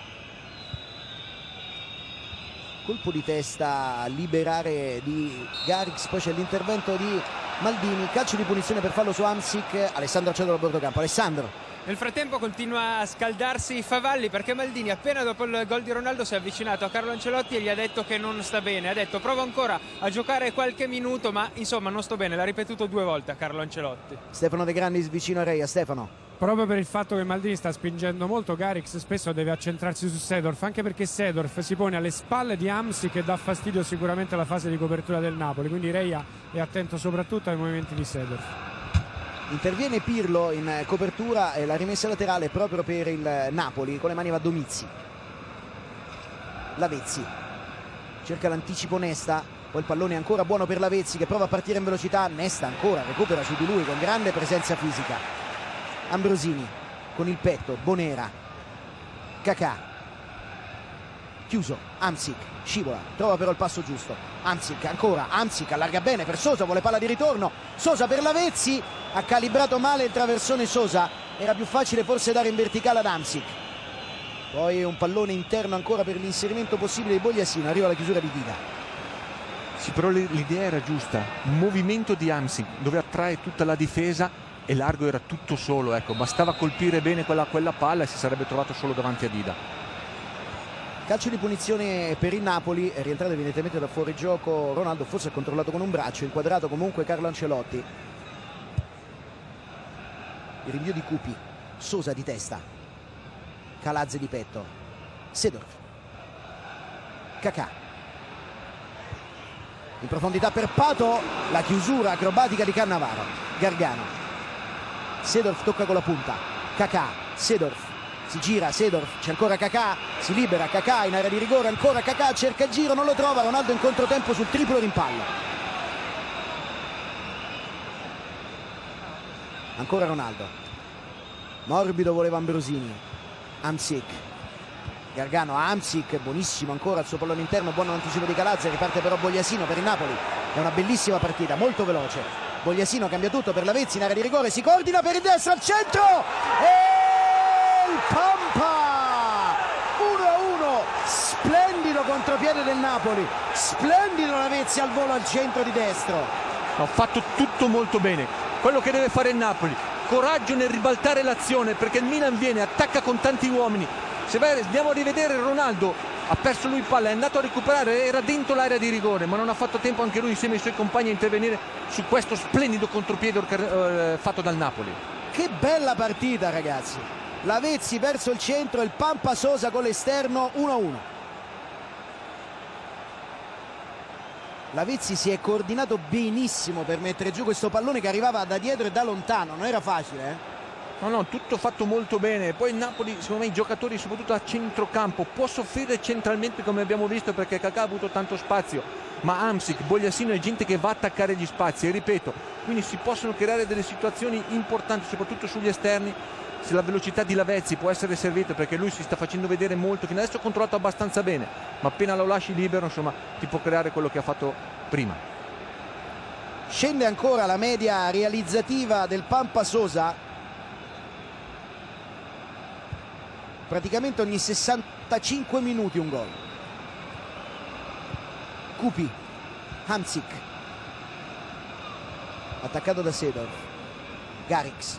colpo di testa a liberare di Garrix, poi c'è l'intervento di Maldini, calcio di punizione per fallo su Hamsik. Alessandro Cedolo a bordo campo. Alessandro. Nel frattempo continua a scaldarsi Favalli, perché Maldini appena dopo il gol di Ronaldo si è avvicinato a Carlo Ancelotti e gli ha detto che non sta bene, ha detto provo ancora a giocare qualche minuto ma insomma non sto bene, l'ha ripetuto due volte a Carlo Ancelotti. Stefano De Grandis vicino a Reia. Stefano. Proprio per il fatto che Maldini sta spingendo molto, Garrix spesso deve accentrarsi su Seedorf, anche perché Seedorf si pone alle spalle di Hamsik che dà fastidio sicuramente alla fase di copertura del Napoli, quindi Reia è attento soprattutto ai movimenti di Seedorf. Interviene Pirlo in copertura e la rimessa laterale proprio per il Napoli, con le mani va Domizzi. Lavezzi cerca l'anticipo Nesta, poi il pallone è ancora buono per Lavezzi che prova a partire in velocità. Nesta ancora recupera su di lui con grande presenza fisica. Ambrosini con il petto, Bonera, Kakà, chiuso, Hamsik scivola, trova però il passo giusto. Hamsik ancora, Hamsik allarga bene per Sosa, vuole palla di ritorno, Sosa per Lavezzi, ha calibrato male il traversone Sosa, era più facile forse dare in verticale ad Hamsik. Poi un pallone interno ancora per l'inserimento possibile di Bogliasino, arriva la chiusura di Dida. Sì, però l'idea era giusta, un movimento di Hamsik dove attrae tutta la difesa e Largo era tutto solo, ecco, bastava colpire bene quella, quella palla e si sarebbe trovato solo davanti a Dida. Calcio di punizione per il Napoli, è rientrato evidentemente da fuori gioco Ronaldo, forse ha controllato con un braccio, inquadrato comunque Carlo Ancelotti. Il rinvio di Cupi, Sosa di testa, Calazze di petto, Seedorf, Kakà, in profondità per Pato, la chiusura acrobatica di Cannavaro, Gargano. Seedorf tocca con la punta, Kakà, Seedorf, si gira, Seedorf, c'è ancora Kakà, si libera, Kakà in area di rigore, ancora Kakà, cerca il giro, non lo trova, Ronaldo in controtempo sul triplo rimpallo. Ancora Ronaldo, morbido voleva Ambrosini, Hamsik, Gargano, Hamsik, buonissimo ancora il suo pallone interno, buon anticipo di Calazze, riparte però Bogliasino per il Napoli, è una bellissima partita, molto veloce. Bogliasino cambia tutto per Lavezzi in area di rigore, si coordina per il destro al centro e il Pampa uno a uno, splendido contropiede del Napoli, splendido Lavezzi al volo al centro di destro. Ha fatto tutto molto bene, quello che deve fare il Napoli, coraggio nel ribaltare l'azione perché il Milan viene, attacca con tanti uomini, Se vai, andiamo a rivedere, Ronaldo ha perso lui palla, è andato a recuperare, era dentro l'area di rigore, ma non ha fatto tempo anche lui insieme ai suoi compagni a intervenire su questo splendido contropiede eh, fatto dal Napoli. Che bella partita, ragazzi. Lavezzi verso il centro, il Pampa Sosa con l'esterno, uno a uno. Lavezzi si è coordinato benissimo per mettere giù questo pallone che arrivava da dietro e da lontano, non era facile, eh? No, no, tutto fatto molto bene. Poi il Napoli, secondo me, i giocatori soprattutto a centrocampo può soffrire centralmente, come abbiamo visto, perché Kakà ha avuto tanto spazio, ma Hamsik, Bogliasino è gente che va a attaccare gli spazi, e ripeto, quindi si possono creare delle situazioni importanti soprattutto sugli esterni. Se la velocità di Lavezzi può essere servita, perché lui si sta facendo vedere molto, fino adesso ha controllato abbastanza bene, ma appena lo lasci libero, insomma, ti può creare quello che ha fatto prima. Scende ancora la media realizzativa del Pampa Sosa, praticamente ogni sessantacinque minuti un gol. Cupi, Hamsik, attaccato da Seedorf, Garrix,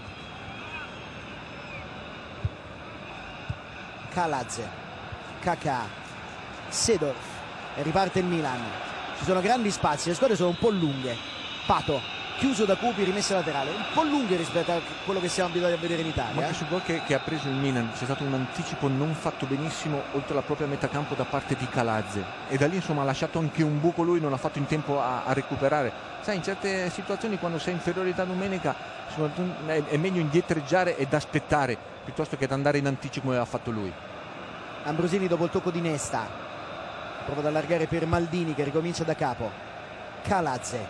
Kaladze, Kakà, Seedorf, e riparte il Milan. Ci sono grandi spazi, le squadre sono un po' lunghe. Pato, chiuso da Cupi, rimessa laterale, un po' lunghe rispetto a quello che siamo abituati a vedere in Italia. Ma anche sul gol che, che ha preso il Milan c'è stato un anticipo non fatto benissimo oltre la propria metà campo da parte di Kaladze, e da lì insomma ha lasciato anche un buco, lui non ha fatto in tempo a, a recuperare. Sai, in certe situazioni quando sei in inferiorità numerica è, è meglio indietreggiare ed aspettare piuttosto che ad andare in anticipo come aveva fatto lui. Ambrosini dopo il tocco di Nesta prova ad allargare per Maldini che ricomincia da capo. Kaladze,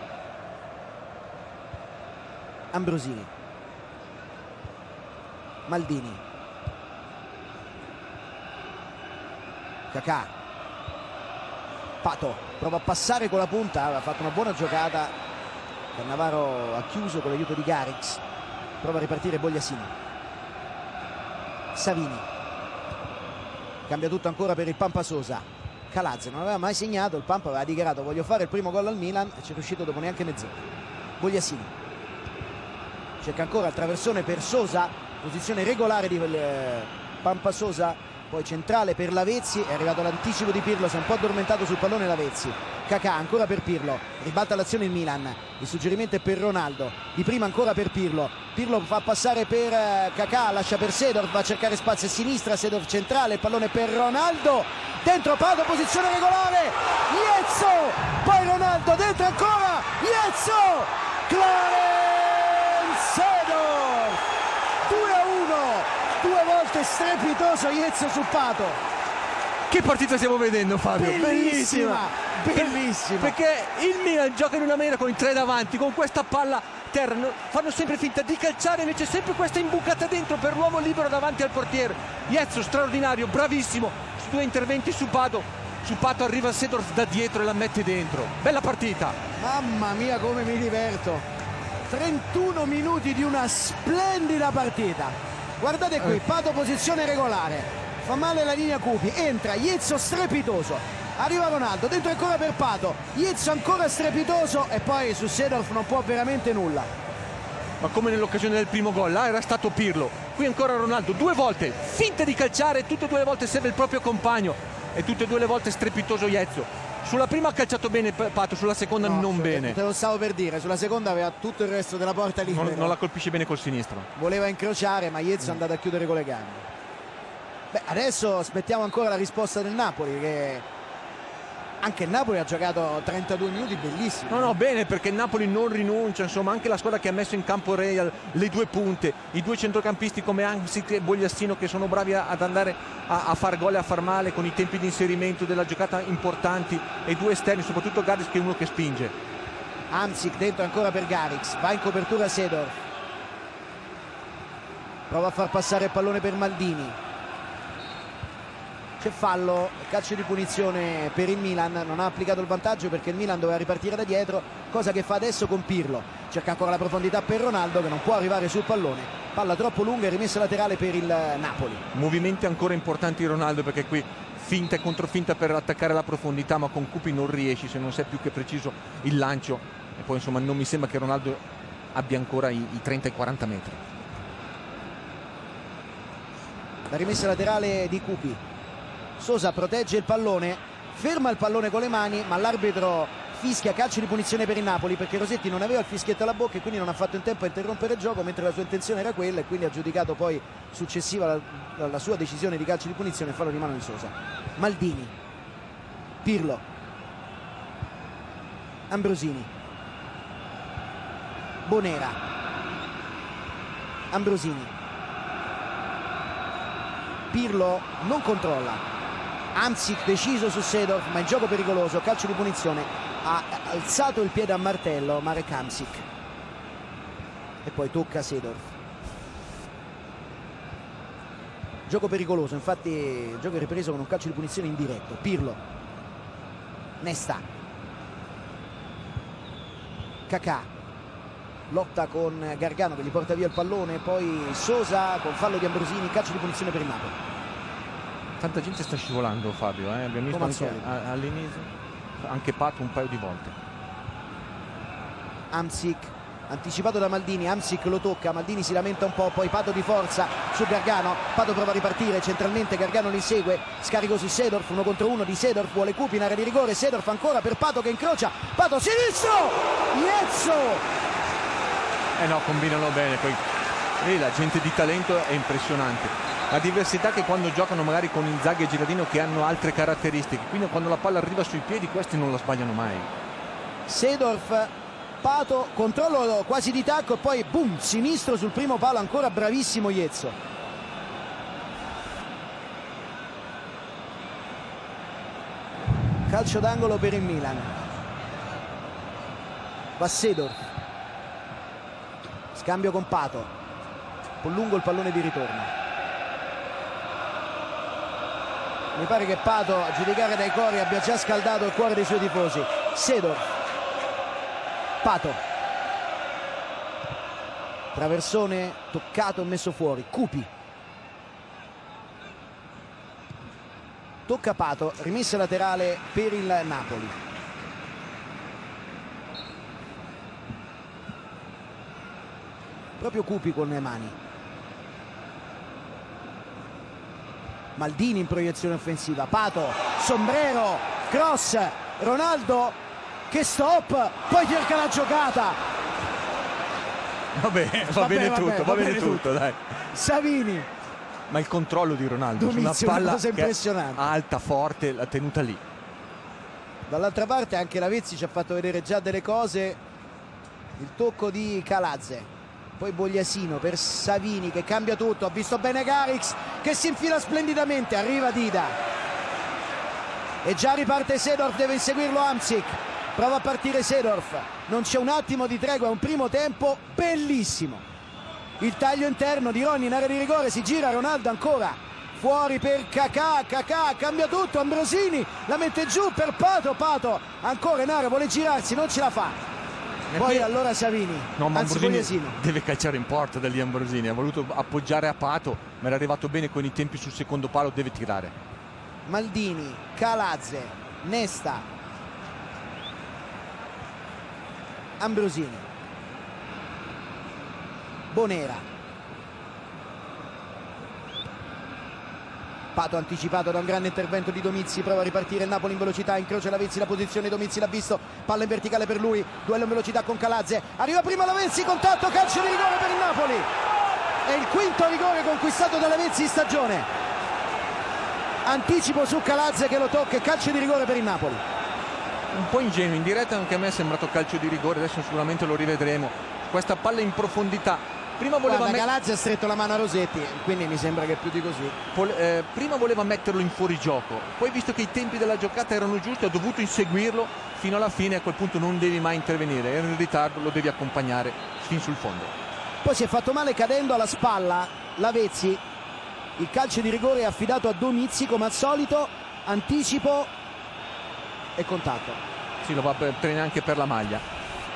Ambrosini, Maldini, Kakà, Pato prova a passare con la punta, aveva fatto una buona giocata, Cannavaro ha chiuso con l'aiuto di Garrix, prova a ripartire Bogliasini, Savini, cambia tutto ancora per il Pampa Sosa. Kaladze non aveva mai segnato, il Pampa aveva dichiarato voglio fare il primo gol al Milan e ci è riuscito dopo neanche mezz'ora. Bogliasini cerca ancora il traversone per Sosa, posizione regolare di eh, Pampa Sosa, poi centrale per Lavezzi, è arrivato l'anticipo di Pirlo, si è un po' addormentato sul pallone Lavezzi. Kakà ancora per Pirlo, ribalta l'azione il Milan, il suggerimento è per Ronaldo, di prima ancora per Pirlo, Pirlo fa passare per eh, Kakà, lascia per Seedorf, va a cercare spazio a sinistra, Seedorf centrale, il pallone per Ronaldo, dentro Pato, posizione regolare, Iezzo, poi Ronaldo, dentro ancora, Iezzo, Clarence Seedorf, due a uno, due volte strepitoso Iezzo su Pato. Che partita stiamo vedendo, Fabio? Bellissima, bellissima. Perché il Milan gioca in una maniera con i tre davanti, con questa palla terra, fanno sempre finta di calciare, invece sempre questa imbucata dentro per l'uomo libero davanti al portiere. Iezzo straordinario, bravissimo, su due interventi su Pato, su Pato arriva Seedorf da dietro e la mette dentro. Bella partita. Mamma mia come mi diverto. trentuno minuti di una splendida partita. Guardate qui, Pato posizione regolare. Fa male la linea Cupi, entra Iezzo strepitoso, arriva Ronaldo, dentro ancora per Pato, Iezzo ancora strepitoso e poi su Seedorf non può veramente nulla. Ma come nell'occasione del primo gol, là era stato Pirlo, qui ancora Ronaldo, due volte finta di calciare, tutte e due le volte serve il proprio compagno e tutte e due le volte strepitoso Iezzo. Sulla prima ha calciato bene Pato, sulla seconda no, non bene. Te lo stavo per dire, sulla seconda aveva tutto il resto della porta libera. Non, non la colpisce bene col sinistro. Voleva incrociare ma Iezzo è andato a chiudere con le gambe. Beh, adesso aspettiamo ancora la risposta del Napoli, che anche il Napoli ha giocato trentadue minuti bellissimi. No, no, bene, perché il Napoli non rinuncia, insomma, anche la squadra che ha messo in campo Real, le due punte, i due centrocampisti come Hamsik e Bogliasino che sono bravi ad andare a, a far gol e a far male con i tempi di inserimento della giocata importanti, e i due esterni, soprattutto Garrix che è uno che spinge. Hamsik dentro ancora per Garrix, va in copertura Seedorf, prova a far passare il pallone per Maldini. C'è fallo, calcio di punizione per il Milan, non ha applicato il vantaggio perché il Milan doveva ripartire da dietro, cosa che fa adesso con Pirlo, cerca ancora la profondità per Ronaldo che non può arrivare sul pallone, palla troppo lunga e rimessa laterale per il Napoli. Movimenti ancora importanti di Ronaldo, perché qui finta e controfinta per attaccare la profondità, ma con Cupi non riesci se non sei più che preciso il lancio, e poi insomma non mi sembra che Ronaldo abbia ancora i, i trenta e quaranta metri. La rimessa laterale di Cupi. Sosa protegge il pallone, ferma il pallone con le mani, ma l'arbitro fischia calcio di punizione per il Napoli, perché Rossetti non aveva il fischietto alla bocca e quindi non ha fatto in tempo a interrompere il gioco, mentre la sua intenzione era quella, e quindi ha giudicato poi successiva la, la sua decisione di calcio di punizione e fallo di mano di Sosa. Maldini, Pirlo, Ambrosini, Bonera, Ambrosini, Pirlo non controlla, Hamsik deciso su Seedorf, ma in gioco pericoloso, calcio di punizione, ha alzato il piede a martello Marek Hamsik e poi tocca Seedorf. Gioco pericoloso, infatti il gioco è ripreso con un calcio di punizione indiretto. Pirlo, Nesta, Kakà, lotta con Gargano che gli porta via il pallone, poi Sosa con fallo di Ambrosini, calcio di punizione per il Napoli. Tanta gente sta scivolando, Fabio, eh? Abbiamo visto anche all'inizio, anche Pato un paio di volte. Hamsik anticipato da Maldini, Hamsik lo tocca, Maldini si lamenta un po', poi Pato di forza su Gargano, Pato prova a ripartire centralmente, Gargano li insegue, scarico su Seedorf, uno contro uno di Seedorf, vuole Cupi in area di rigore, Seedorf ancora per Pato che incrocia, Pato sinistro, Iezzo! Eh no, combinano bene, poi lì la gente di talento è impressionante. La diversità che quando giocano magari con Inzaghi e Gilardino che hanno altre caratteristiche, quindi quando la palla arriva sui piedi questi non la sbagliano mai. Seedorf, Pato, controllo quasi di tacco e poi boom, sinistro sul primo palo, ancora bravissimo Iezzo. Calcio d'angolo per il Milan. Va Seedorf. Scambio con Pato, un po' lungo il pallone di ritorno. Mi pare che Pato, a giudicare dai cori, abbia già scaldato il cuore dei suoi tifosi. Seedorf, Pato, traversone toccato e messo fuori. Cupi, tocca Pato, rimessa laterale per il Napoli. Proprio Cupi con le mani. Maldini in proiezione offensiva, Pato, sombrero, cross, Ronaldo che stop, poi cerca la giocata. Vabbè, va vabbè, bene vabbè, tutto, va, va bene, bene tutto, tutto. dai. Savini. Ma il controllo di Ronaldo Domizio, su una palla una cosa che impressionante. alta, forte, la tenuta lì. Dall'altra parte anche Lavezzi ci ha fatto vedere già delle cose. Il tocco di Calazze, poi Bogliasino per Savini che cambia tutto, ha visto bene Garrix che si infila splendidamente, arriva Dida e già riparte Seedorf, deve inseguirlo Hamsik, prova a partire Seedorf, non c'è un attimo di tregua, è un primo tempo bellissimo. Il taglio interno di Ronni in area di rigore, si gira Ronaldo ancora fuori per Kakà, Kakà cambia tutto, Ambrosini la mette giù per Pato, Pato ancora in area, vuole girarsi, non ce la fa. Poi qui... allora Savini, no, ma anzi Ambrosini deve calciare in porta da lì. Ambrosini ha voluto appoggiare a Pato, ma era arrivato bene con i tempi sul secondo palo, deve tirare. Maldini, Calazze, Nesta, Ambrosini, Bonera, Pato anticipato da un grande intervento di Domizzi, prova a ripartire il Napoli in velocità, incrocia Lavezzi, la posizione Domizzi l'ha visto, palla in verticale per lui, duello in velocità con Calazze, arriva prima Lavezzi, contatto, calcio di rigore per il Napoli, è il quinto rigore conquistato da Lavezzi in stagione, anticipo su Calazze che lo tocca, calcio di rigore per il Napoli. Un po' ingenuo, in diretta anche a me è sembrato calcio di rigore, adesso sicuramente lo rivedremo, questa palla in profondità. Prima voleva Guarda, Calazze ha stretto la mano a Rossetti, quindi mi sembra che più di così. Pol eh, prima voleva metterlo in fuorigioco, poi visto che i tempi della giocata erano giusti ha dovuto inseguirlo fino alla fine, a quel punto non devi mai intervenire, era in ritardo, lo devi accompagnare fin sul fondo. Poi si è fatto male cadendo alla spalla Lavezzi, il calcio di rigore è affidato a Domizzi come al solito, anticipo e contatto. Sì, lo va a prendere anche per la maglia.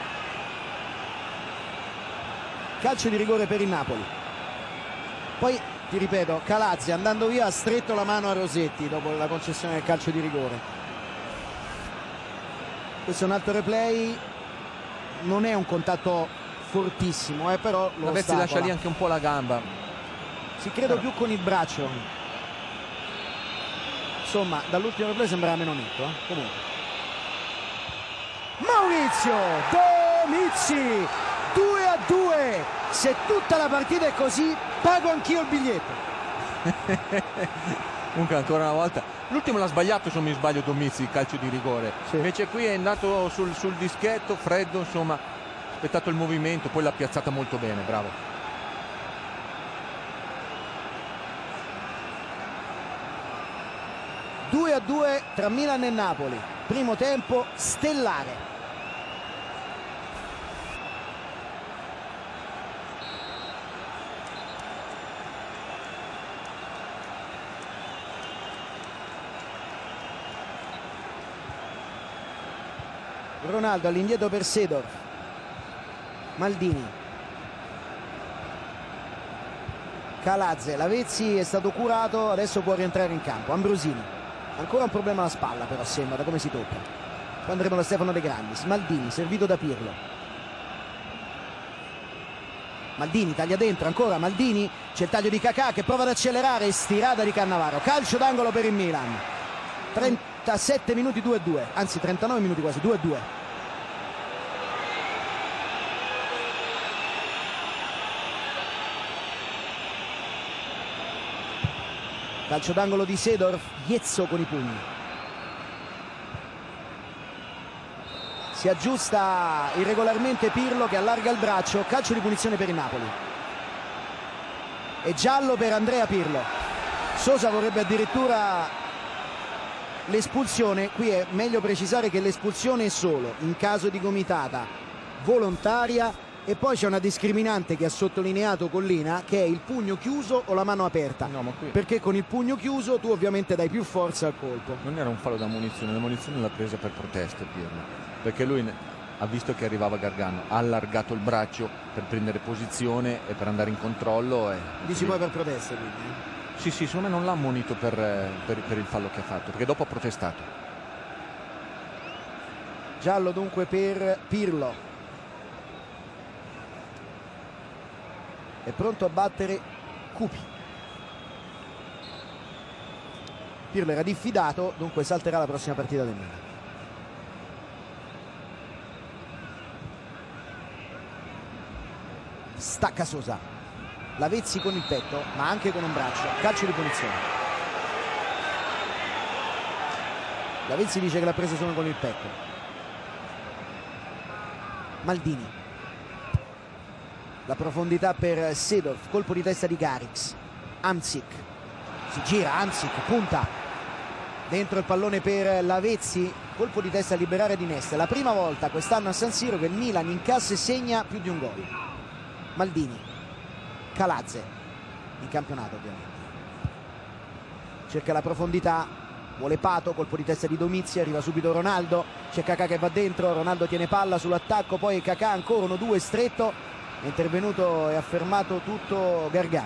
Calcio di rigore per il Napoli. Poi ti ripeto, Calazze andando via ha stretto la mano a Rossetti dopo la concessione del calcio di rigore. Questo è un altro replay, non è un contatto fortissimo, eh, però lo Lavezzi lascia lì anche un po' la gamba. si credo più con il braccio, insomma dall'ultimo replay sembrava meno netto, eh? Comunque Maurizio Domizi, due a due. Se tutta la partita è così pago anch'io il biglietto. Comunque ancora una volta l'ultimo l'ha sbagliato, se non mi sbaglio, Domizi, il calcio di rigore, sì. Invece qui è andato sul, sul dischetto freddo, insomma, aspettato il movimento, poi l'ha piazzata molto bene, bravo. due a due tra Milan e Napoli, primo tempo stellare. Ronaldo all'indietro per Seedorf, Maldini, Calazze, Lavezzi è stato curato, adesso può rientrare in campo. Ambrosini, ancora un problema alla spalla però sembra, da come si tocca. Poi andremo da Stefano De Grandis. Maldini servito da Pirlo, Maldini taglia dentro ancora, Maldini, c'è il taglio di Kakà che prova ad accelerare, stirata di Cannavaro, calcio d'angolo per il Milan. trentasette minuti, due a due, anzi trentanove minuti quasi, due a due. Calcio d'angolo di Seedorf, Iezzo con i pugni. Si aggiusta irregolarmente Pirlo che allarga il braccio, calcio di punizione per il Napoli. E giallo per Andrea Pirlo. Sosa vorrebbe addirittura l'espulsione, qui è meglio precisare che l'espulsione è solo in caso di gomitata volontaria, e poi c'è una discriminante che ha sottolineato Collina, che è il pugno chiuso o la mano aperta, no, ma qui... perché con il pugno chiuso tu ovviamente dai più forza al colpo. Non era un fallo da munizione, la munizione l'ha presa per protesta Pirlo, perché lui ha visto che arrivava Gargano, ha allargato il braccio per prendere posizione e per andare in controllo. E... dici poi per protesta quindi? Sì, sì, secondo me non l'ha ammonito per, per, per il fallo che ha fatto, perché dopo ha protestato. Giallo dunque per Pirlo. È pronto a battere Cupi. Pirlo era diffidato, dunque salterà la prossima partita del Milan. Stacca Sosa. Lavezzi con il petto, ma anche con un braccio. Calcio di punizione. Lavezzi dice che l'ha preso solo con il petto. Maldini. La profondità per Seedorf, colpo di testa di Garrix. Hamsik si gira, Hamsik punta dentro il pallone per Lavezzi, colpo di testa a liberare di Nesta. La prima volta quest'anno a San Siro che il Milan incassa e segna più di un gol. Maldini, Calazze in campionato ovviamente, cerca la profondità, vuole Pato, colpo di testa di Domizi, arriva subito Ronaldo, c'è Kakà che va dentro, Ronaldo tiene palla sull'attacco, poi Kakà ancora uno due stretto. È intervenuto e ha fermato tutto Gargano.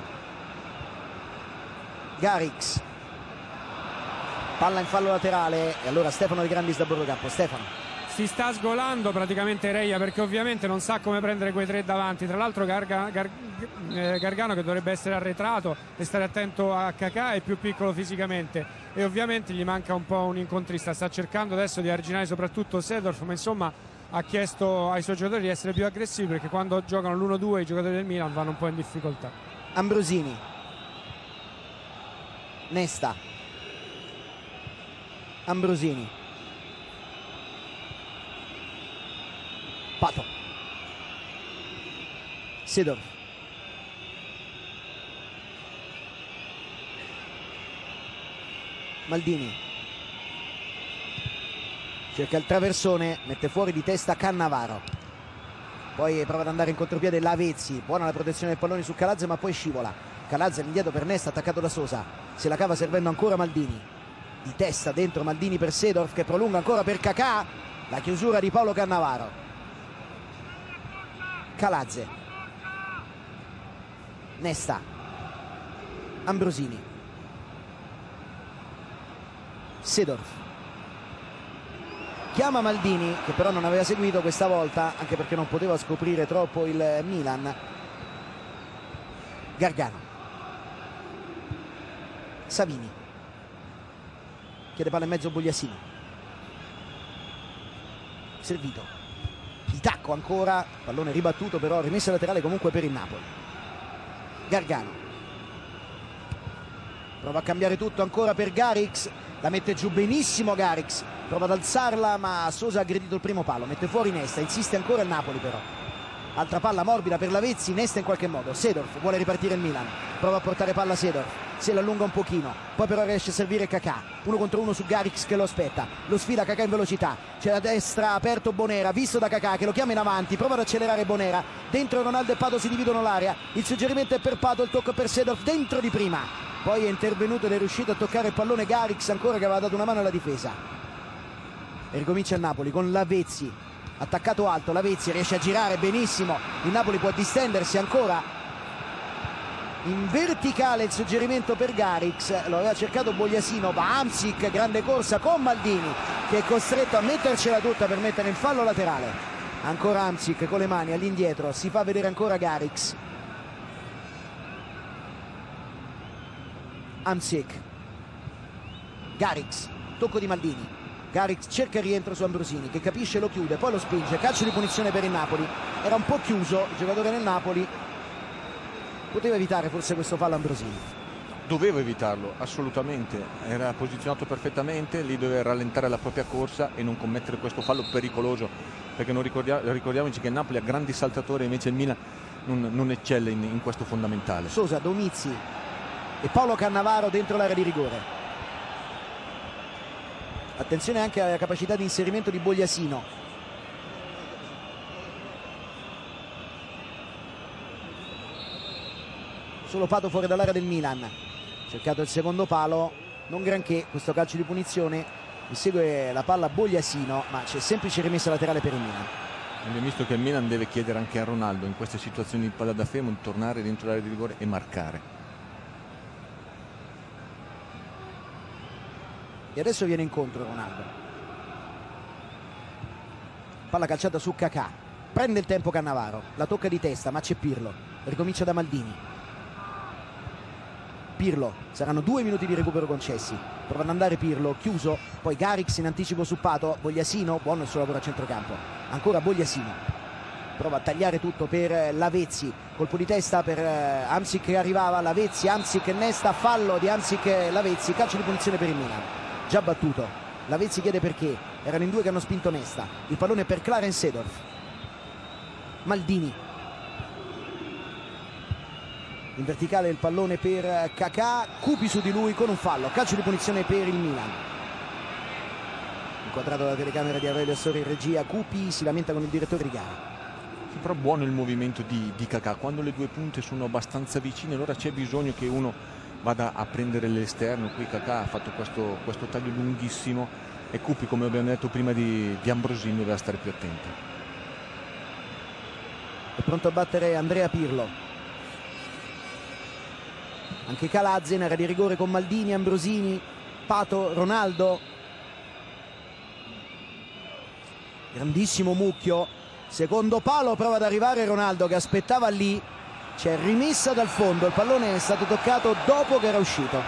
Garrix, palla in fallo laterale e allora Stefano De Grandis da borrocampo. Stefano, si sta sgolando praticamente Reia, perché ovviamente non sa come prendere quei tre davanti. Tra l'altro Garga, Gar, eh, Gargano, che dovrebbe essere arretrato e stare attento a Kakà, è più piccolo fisicamente e ovviamente gli manca un po' un incontrista. Sta cercando adesso di arginare soprattutto Seedorf, ma insomma ha chiesto ai suoi giocatori di essere più aggressivi, perché quando giocano l'uno due i giocatori del Milan vanno un po' in difficoltà. Ambrosini, Nesta, Ambrosini, Pato, Seedorf, Maldini, cerca il traversone, mette fuori di testa Cannavaro, poi prova ad andare in contropiede Lavezzi, buona la protezione del pallone su Calazze, ma poi scivola. Calazze all'indietro per Nesta, attaccato da Sosa, se la cava servendo ancora Maldini, di testa dentro Maldini per Seedorf che prolunga ancora per Kakà, la chiusura di Paolo Cannavaro. Calazze, Nesta, Ambrosini, Seedorf, chiama Maldini che però non aveva seguito questa volta, anche perché non poteva scoprire troppo il Milan. Gargano, Savini chiede palla in mezzo Bogliasino, servito, il tacco ancora, pallone ribattuto, però rimessa laterale comunque per il Napoli. Gargano prova a cambiare tutto ancora per Garrix, la mette giù benissimo Garrix, prova ad alzarla ma Sosa ha aggredito il primo palo, mette fuori Nesta, insiste ancora il Napoli però. Altra palla morbida per Lavezzi, Nesta in qualche modo, Seedorf vuole ripartire il Milan, prova a portare palla Seedorf, se l'allunga un pochino, poi però riesce a servire Kakà, uno contro uno su Garrix che lo aspetta, lo sfida Kakà in velocità, c'è a destra aperto Bonera, visto da Kakà che lo chiama in avanti, prova ad accelerare Bonera, dentro Ronaldo e Pato si dividono l'area, il suggerimento è per Pato, il tocco per Seedorf, dentro di prima, poi è intervenuto ed è riuscito a toccare il pallone Garrix ancora che aveva dato una mano alla difesa. E ricomincia il Napoli con Lavezzi, attaccato alto, Lavezzi riesce a girare benissimo, il Napoli può distendersi ancora in verticale, il suggerimento per Garrix, lo aveva cercato Bogliasino, ma Hamsik, grande corsa con Maldini che è costretto a mettercela tutta per mettere il fallo laterale, ancora Hamsik con le mani all'indietro, si fa vedere ancora Garrix, Hamsik, Garrix, tocco di Maldini, Garrix cerca il rientro su Ambrosini che capisce, lo chiude, poi lo spinge, calcio di punizione per il Napoli, era un po' chiuso il giocatore del Napoli, poteva evitare forse questo fallo Ambrosini. Doveva evitarlo, assolutamente, era posizionato perfettamente, lì doveva rallentare la propria corsa e non commettere questo fallo pericoloso, perché non ricordia ricordiamoci che il Napoli ha grandi saltatori, invece il Milan non, non eccelle in, in questo fondamentale. Sosa, Domizzi e Paolo Cannavaro dentro l'area di rigore. Attenzione anche alla capacità di inserimento di Bogliasino. Solo Pato fuori dall'area del Milan. Cercato il secondo palo, non granché questo calcio di punizione. Mi segue la palla Bogliasino, ma c'è semplice rimessa laterale per il Milan. Abbiamo visto che il Milan deve chiedere anche a Ronaldo in queste situazioni di palla da fermo di tornare dentro l'area di rigore e marcare. E adesso viene incontro Ronaldo, palla calciata su Kakà, prende il tempo Cannavaro, la tocca di testa ma c'è Pirlo, ricomincia da Maldini, Pirlo, saranno due minuti di recupero concessi, prova ad andare Pirlo, chiuso, poi Garrix in anticipo su Pato, Bogliasino, buono il suo lavoro a centrocampo, ancora Bogliasino, prova a tagliare tutto per Lavezzi, colpo di testa per Hamsik che arrivava, Lavezzi, Hamsik, Nesta, fallo di Hamsik e Lavezzi, calcio di punizione per il Milan. Già battuto, Lavezzi chiede perché, erano in due che hanno spinto Nesta, il pallone per Clarence Seedorf, Maldini, in verticale il pallone per Kakà, Cupi su di lui con un fallo, calcio di punizione per il Milan, inquadrato dalla telecamera di Aurelio Sori in regia, Cupi si lamenta con il direttore di gara. Sì, però buono il movimento di, di Kakà, quando le due punte sono abbastanza vicine allora c'è bisogno che uno vada a prendere l'esterno, qui Kakà ha fatto questo, questo taglio lunghissimo e Cupi, come abbiamo detto prima di, di Ambrosini, doveva stare più attento. È pronto a battere Andrea Pirlo, anche Calazze in area di rigore con Maldini, Ambrosini, Pato, Ronaldo, grandissimo mucchio, secondo palo, prova ad arrivare Ronaldo che aspettava lì, c'è rimessa dal fondo, il pallone è stato toccato dopo che era uscito.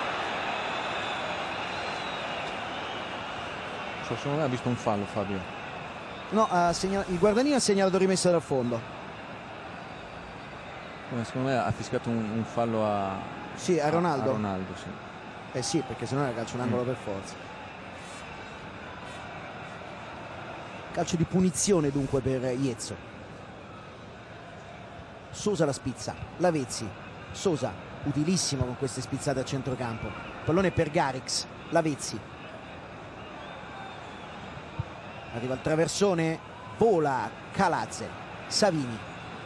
Secondo me ha visto un fallo Fabio. No, il guardanino ha segnalato rimessa dal fondo. Secondo me ha fischiato un, un fallo a, sì, a Ronaldo. A Ronaldo sì. Eh sì, perché sennò era calcio un angolo mm. per forza. Calcio di punizione dunque per Iezzo. Sosa la spizza, Lavezzi, Sosa utilissimo con queste spizzate a centrocampo, pallone per Garrix, Lavezzi, arriva il traversone, vola Calazze, Savini,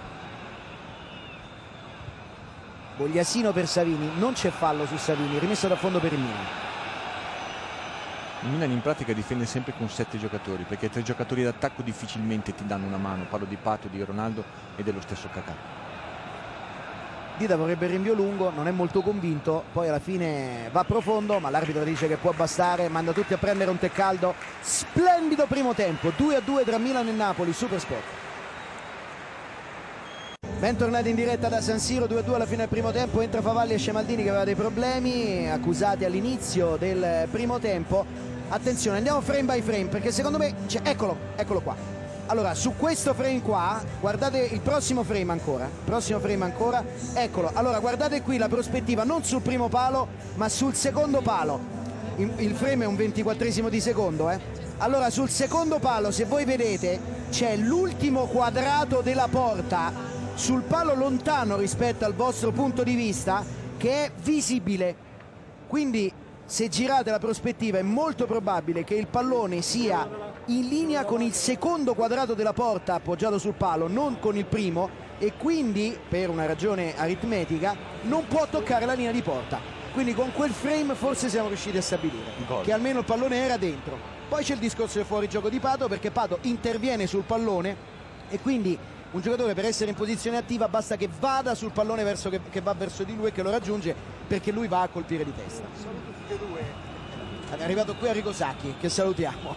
Bogliasino per Savini, non c'è fallo su Savini, rimessa da fondo per il Milan. Il Milan in pratica difende sempre con sette giocatori, perché tre giocatori d'attacco difficilmente ti danno una mano, parlo di Pato, di Ronaldo e dello stesso Kakà. Dida vorrebbe il rinvio lungo, non è molto convinto, poi alla fine va profondo, ma l'arbitro dice che può bastare, manda tutti a prendere un tè caldo. Splendido primo tempo, due a due tra Milan e Napoli, Supersport. Bentornati in diretta da San Siro, due a due alla fine del primo tempo. Entra Favalli, esce Maldini che aveva dei problemi accusati all'inizio del primo tempo. Attenzione, andiamo frame by frame perché secondo me, cioè, eccolo, eccolo qua. Allora, su questo frame qua, guardate il prossimo frame ancora, prossimo frame ancora, eccolo. Allora, guardate qui la prospettiva non sul primo palo, ma sul secondo palo. Il frame è un ventiquattresimo di secondo, eh. Allora, sul secondo palo, se voi vedete, c'è l'ultimo quadrato della porta sul palo lontano rispetto al vostro punto di vista, che è visibile. Quindi se girate la prospettiva è molto probabile che il pallone sia in linea con il secondo quadrato della porta appoggiato sul palo, non con il primo, e quindi per una ragione aritmetica non può toccare la linea di porta. Quindi con quel frame forse siamo riusciti a stabilire che almeno il pallone era dentro. Poi c'è il discorso del fuorigioco di Pato, perché Pato interviene sul pallone e quindi un giocatore per essere in posizione attiva basta che vada sul pallone verso che, che va verso di lui e che lo raggiunge, perché lui va a colpire di testa. Saluto tutti e due. È arrivato qui Arrigo Sacchi, che salutiamo.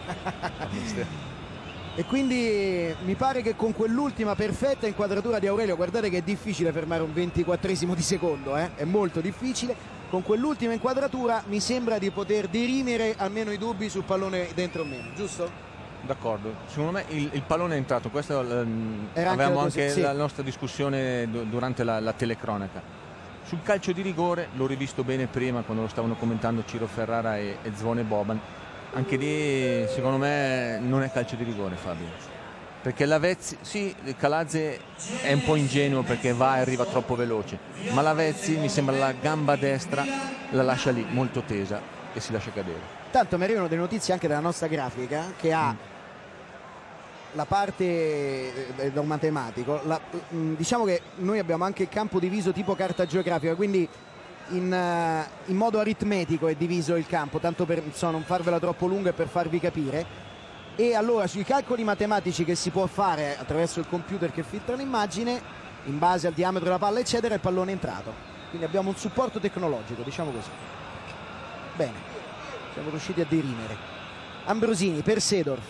E quindi mi pare che con quell'ultima perfetta inquadratura di Aurelio, guardate che è difficile fermare un ventiquattresimo di secondo, eh? È molto difficile. Con quell'ultima inquadratura mi sembra di poter dirimere almeno i dubbi sul pallone dentro o meno, giusto? D'accordo, secondo me il, il pallone è entrato. Questa ehm, Era anche avevamo così, anche sì. la nostra discussione du- durante la, la telecronaca. Sul calcio di rigore l'ho rivisto bene prima quando lo stavano commentando Ciro Ferrara e, e Zvone Boban. Anche lì secondo me non è calcio di rigore, Fabio, perché Lavezzi, sì, Calazze è un po' ingenuo perché va e arriva troppo veloce, ma Lavezzi mi sembra la gamba destra la lascia lì molto tesa e si lascia cadere. Tanto mi arrivano delle notizie anche dalla nostra grafica che ha mm. la parte eh, da un matematico, la, diciamo che noi abbiamo anche il campo diviso tipo carta geografica, quindi in, uh, in modo aritmetico è diviso il campo, tanto per insomma, non farvela troppo lunga e per farvi capire. E allora sui calcoli matematici che si può fare attraverso il computer che filtra l'immagine, in base al diametro della palla eccetera, il pallone è entrato. Quindi abbiamo un supporto tecnologico, diciamo così. Bene, siamo riusciti a dirimere. Ambrosini per Seedorf,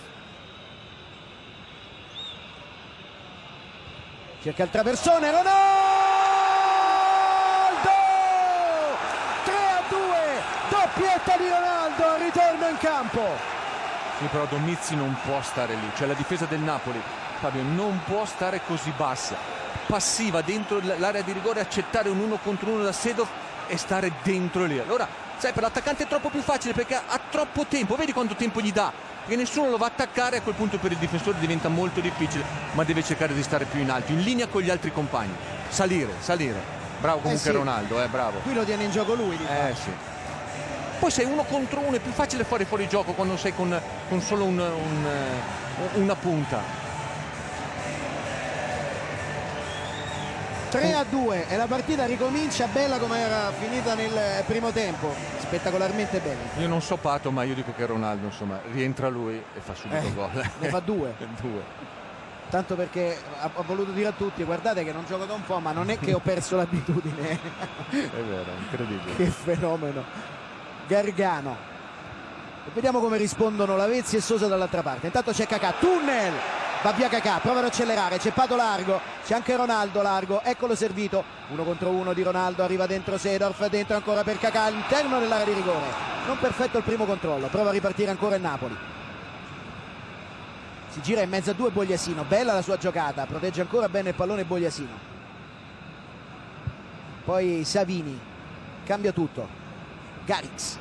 cerca il traversone, Ronaldo! tre a due, doppietta di Ronaldo al ritorno in campo. Sì, però Domizzi non può stare lì, cioè la difesa del Napoli, Fabio, non può stare così bassa, passiva dentro l'area di rigore, accettare un uno contro uno da Seedorf e stare dentro lì. Allora, sai, per l'attaccante è troppo più facile perché ha troppo tempo, vedi quanto tempo gli dà, perché nessuno lo va a attaccare, a quel punto per il difensore diventa molto difficile, ma deve cercare di stare più in alto, in linea con gli altri compagni, salire, salire. Bravo comunque eh sì. Ronaldo, eh, bravo. Qui lo tiene in gioco lui. Eh sì. Poi sei uno contro uno, è più facile fare fuori gioco quando sei con, con solo un, un, una punta. tre a due e la partita ricomincia bella come era finita nel primo tempo, spettacolarmente bella. Io non so Pato, ma io dico che Ronaldo insomma rientra lui e fa subito eh, gol. Ne fa due. due. Tanto perché ha, ha voluto dire a tutti: guardate che non gioco da un po', ma non è che ho perso l'abitudine. È vero, incredibile. Che fenomeno. Gargano. E vediamo come rispondono Lavezzi e Sosa dall'altra parte. Intanto c'è Kakà, tunnel, va via Kakà, prova ad accelerare, c'è Pato largo, c'è anche Ronaldo largo, eccolo servito, uno contro uno di Ronaldo, arriva dentro Seedorf, dentro ancora per Kakà all'interno dell'area di rigore. Non perfetto il primo controllo, prova a ripartire ancora il Napoli. Si gira in mezzo a due Bogliasino, bella la sua giocata, protegge ancora bene il pallone Bogliasino. Poi Savini, cambia tutto. Garrix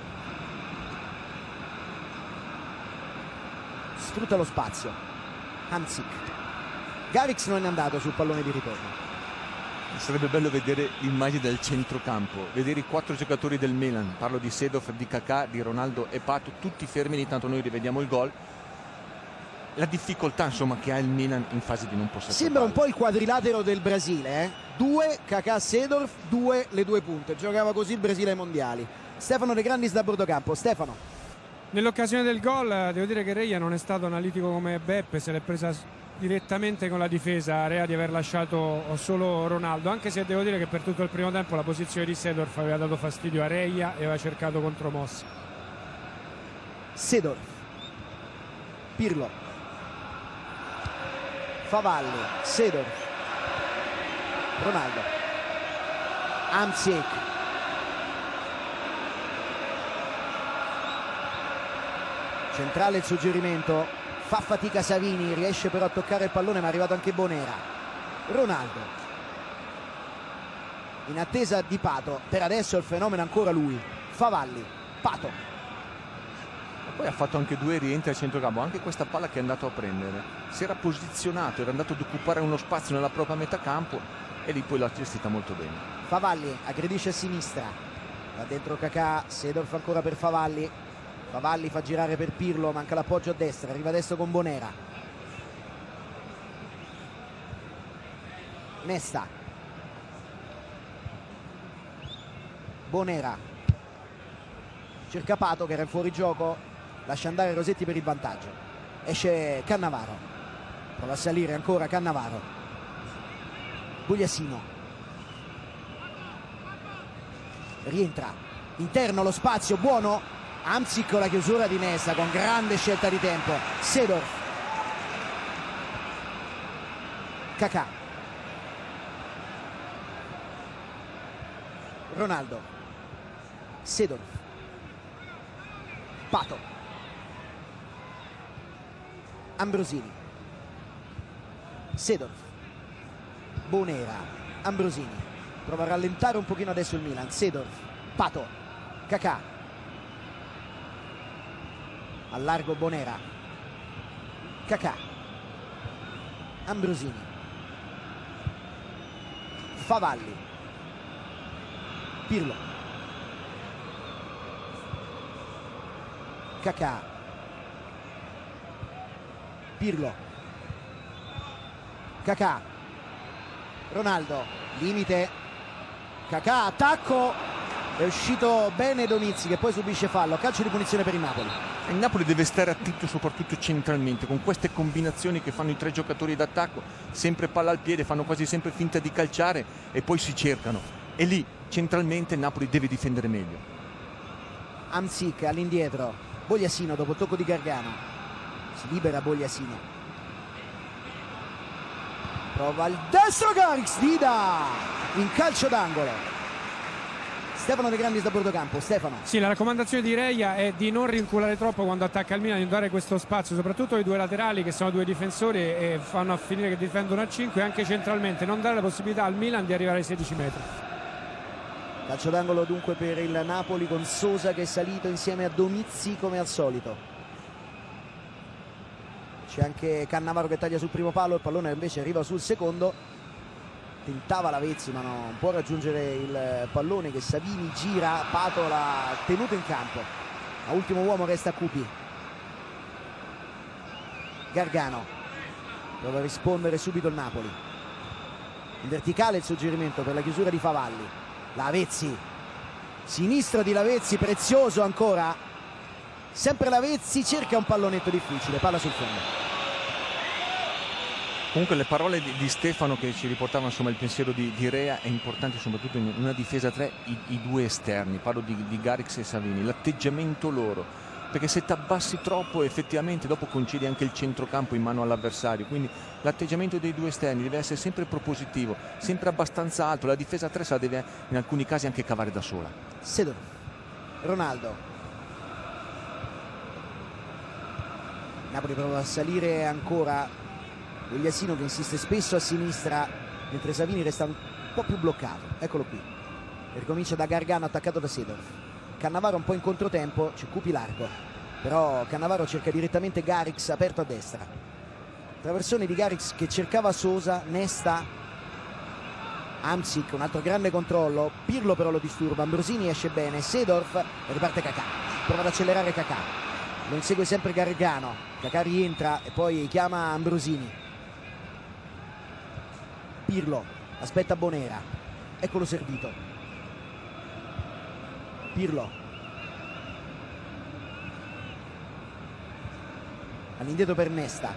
sfrutta lo spazio. Hamsik. Garrix non è andato sul pallone di ritorno. Sarebbe bello vedere l'immagine del centrocampo, vedere i quattro giocatori del Milan, parlo di Seedorf, di Kakà, di Ronaldo e Pato, tutti fermi, intanto noi rivediamo il gol. La difficoltà insomma che ha il Milan in fase di non possesso. Sembra un po' il quadrilatero del Brasile, eh? Due Kakà Seedorf, due le due punte. Giocava così il Brasile ai mondiali. Stefano De Grandis da Bordocampo. Stefano. Nell'occasione del gol devo dire che Reia non è stato analitico come Beppe, se l'è presa direttamente con la difesa. Rea di aver lasciato solo Ronaldo, anche se devo dire che per tutto il primo tempo la posizione di Seedorf aveva dato fastidio a Reia e aveva cercato contromosse. Seedorf, Pirlo, Favalli, Seedorf, Ronaldo, Hamsik, centrale il suggerimento, fa fatica Savini, riesce però a toccare il pallone, ma è arrivato anche Bonera. Ronaldo, in attesa di Pato, per adesso il fenomeno ancora lui, Favalli, Pato. Poi ha fatto anche due rientri al centrocampo, anche questa palla che è andato a prendere, si era posizionato, era andato ad occupare uno spazio nella propria metà campo e lì poi l'ha gestita molto bene. Favalli aggredisce a sinistra, va dentro Kakà, Seedorf ancora per Favalli, Favalli fa girare per Pirlo, manca l'appoggio a destra, arriva adesso con Bonera, Nesta, Bonera, cerca Pato che era in fuorigioco, lascia andare Rosetti per il vantaggio, esce Cannavaro, prova a salire ancora Cannavaro, Bugliasino, rientra, interno lo spazio, buono, Hamsik con la chiusura di Nesta con grande scelta di tempo, Seedorf, Kakà, Ronaldo, Seedorf, Pato, Ambrosini, Seedorf, Bonera, Ambrosini, prova a rallentare un pochino adesso il Milan, Seedorf, Pato, Kakà, al largo Bonera, Kakà, Ambrosini, Favalli, Pirlo, Kakà, Pirlo, Kakà, Ronaldo, limite, Kakà, attacco, è uscito bene Donizzi che poi subisce fallo, calcio di punizione per il Napoli. Il Napoli deve stare attento soprattutto centralmente con queste combinazioni che fanno i tre giocatori d'attacco, sempre palla al piede, fanno quasi sempre finta di calciare e poi si cercano, e lì centralmente il Napoli deve difendere meglio. Hamsik all'indietro, Bogliasino dopo il tocco di Gargano, si libera Bogliasino, prova il destro Garrix, Dida in calcio d'angolo, Stefano De Grandis da bordo campo. Stefano. Sì, la raccomandazione di Reia è di non rinculare troppo quando attacca il Milan, di dare questo spazio, soprattutto ai due laterali che sono due difensori e fanno a finire che difendono a cinque, e anche centralmente non dare la possibilità al Milan di arrivare ai sedici metri. Calcio d'angolo dunque per il Napoli con Sosa che è salito insieme a Donizzi come al solito. C'è anche Cannavaro che taglia sul primo palo, il pallone invece arriva sul secondo, tentava Lavezzi ma non può raggiungere il pallone che Savini gira, Pato l'ha tenuto in campo, a ultimo uomo resta Cupi. Gargano prova a rispondere subito il Napoli, in verticale il suggerimento per la chiusura di Favalli, Lavezzi, sinistro di Lavezzi, prezioso ancora, sempre Lavezzi, cerca un pallonetto difficile, palla sul fondo. Comunque le parole di, di Stefano che ci riportavano insomma il pensiero di, di Rea, è importante soprattutto in una difesa a tre i, i due esterni, parlo di, di Garrix e Savini, l'atteggiamento loro, perché se ti abbassi troppo effettivamente dopo concedi anche il centrocampo in mano all'avversario, quindi l'atteggiamento dei due esterni deve essere sempre propositivo, sempre abbastanza alto, la difesa a tre se la deve in alcuni casi anche cavare da sola. Seedorf, Ronaldo, Napoli prova a salire ancora, Bogliasino che insiste spesso a sinistra mentre Savini resta un po' più bloccato, eccolo qui, e ricomincia da Gargano attaccato da Seedorf. Cannavaro un po' in controtempo, c'è Cupi largo, però Cannavaro cerca direttamente Garrix aperto a destra, traversone di Garrix che cercava Sosa, Nesta, Hamsik, un altro grande controllo, Pirlo però lo disturba, Ambrosini esce bene, Seedorf e riparte Kakà, prova ad accelerare Kakà, lo insegue sempre Gargano, Kakà rientra e poi chiama Ambrosini, Pirlo aspetta Bonera, eccolo servito, Pirlo all'indietro per Nesta,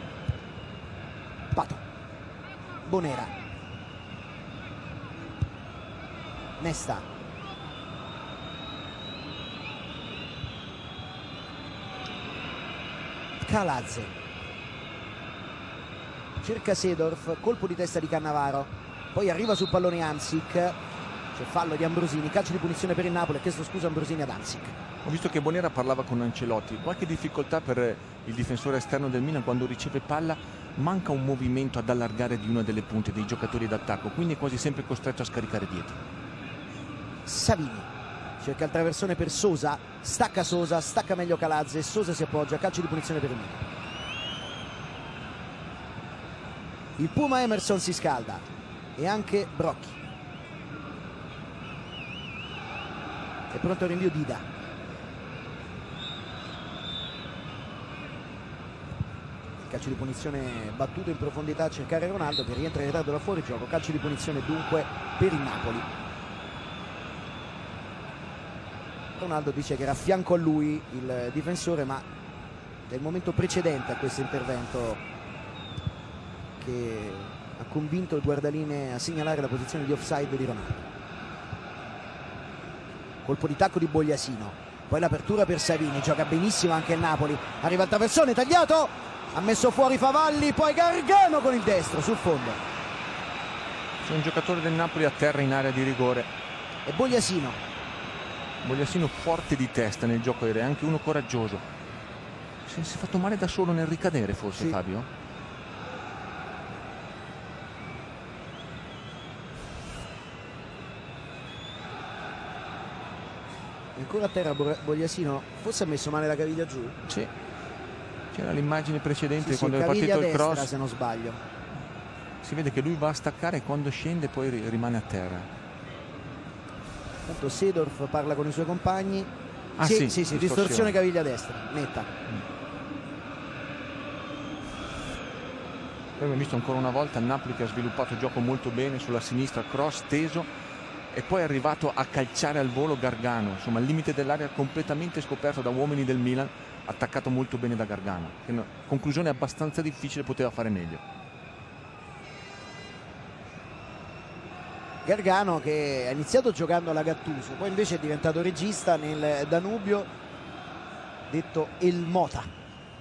Pato, Bonera, Nesta, Calazze, cerca Seedorf, colpo di testa di Cannavaro, poi arriva sul pallone Hamsik, c'è fallo di Ambrosini, calcio di punizione per il Napoli, ha chiesto scusa Ambrosini ad Hamsik. Ho visto che Bonera parlava con Ancelotti, qualche difficoltà per il difensore esterno del Milan quando riceve palla, manca un movimento ad allargare di una delle punte dei giocatori d'attacco, quindi è quasi sempre costretto a scaricare dietro. Savini cerca il traversone per Sosa, stacca Sosa, stacca meglio Calazze, Sosa si appoggia, calcio di punizione per il Milan. Il Puma Emerson si scalda e anche Brocchi. È pronto il rinvio Dida. Calcio di punizione battuto in profondità a cercare Ronaldo che rientra in ritardo da fuori gioco. Calcio di punizione dunque per il Napoli. Ronaldo dice che era a fianco a lui il difensore, ma nel momento precedente a questo intervento che ha convinto il guardalinee a segnalare la posizione di offside di Ronaldo. Colpo di tacco di Bogliasino, poi l'apertura per Savini, gioca benissimo anche il Napoli, arriva il traversone tagliato, ha messo fuori Favalli, poi Gargano con il destro sul fondo. C'è un giocatore del Napoli a terra in area di rigore. E Bogliasino. Bogliasino forte di testa nel gioco aereo, è anche uno coraggioso. Si è fatto male da solo nel ricadere forse, sì. Fabio? Ancora a terra Bogliasino, forse ha messo male la caviglia giù? Sì, c'era l'immagine precedente, sì, quando sì, è partito il destra, cross, se non sbaglio. Si vede che lui va a staccare e quando scende poi rimane a terra. Tanto Seedorf parla con i suoi compagni. Ah, sì, sì, sì, sì, distorsione. distorsione caviglia destra, netta. Mm. Poi abbiamo visto ancora una volta il Napoli che ha sviluppato gioco molto bene sulla sinistra, cross teso, e poi è arrivato a calciare al volo Gargano, insomma il limite dell'area completamente scoperto da uomini del Milan, attaccato molto bene da Gargano, che una conclusione abbastanza difficile, poteva fare meglio. Gargano che ha iniziato giocando alla Gattuso, poi invece è diventato regista nel Danubio, detto El Mota.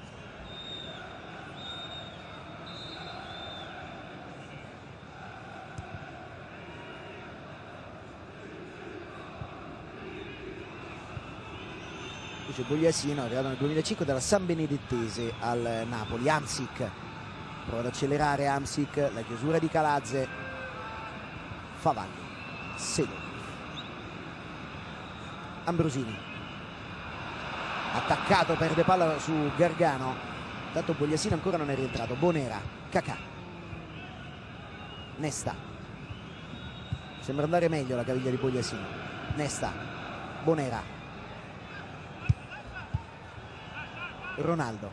Bogliasino, arrivato nel duemilacinque dalla San Benedettese al Napoli. Hamsik prova ad accelerare, Hamsik, la chiusura di Calazze, Favalli, Sedo, Ambrosini, attaccato, perde palla su Gargano, tanto Bogliasino ancora non è rientrato. Bonera, Cacà, Nesta, sembra andare meglio la caviglia di Bogliasino. Nesta, Bonera, Ronaldo,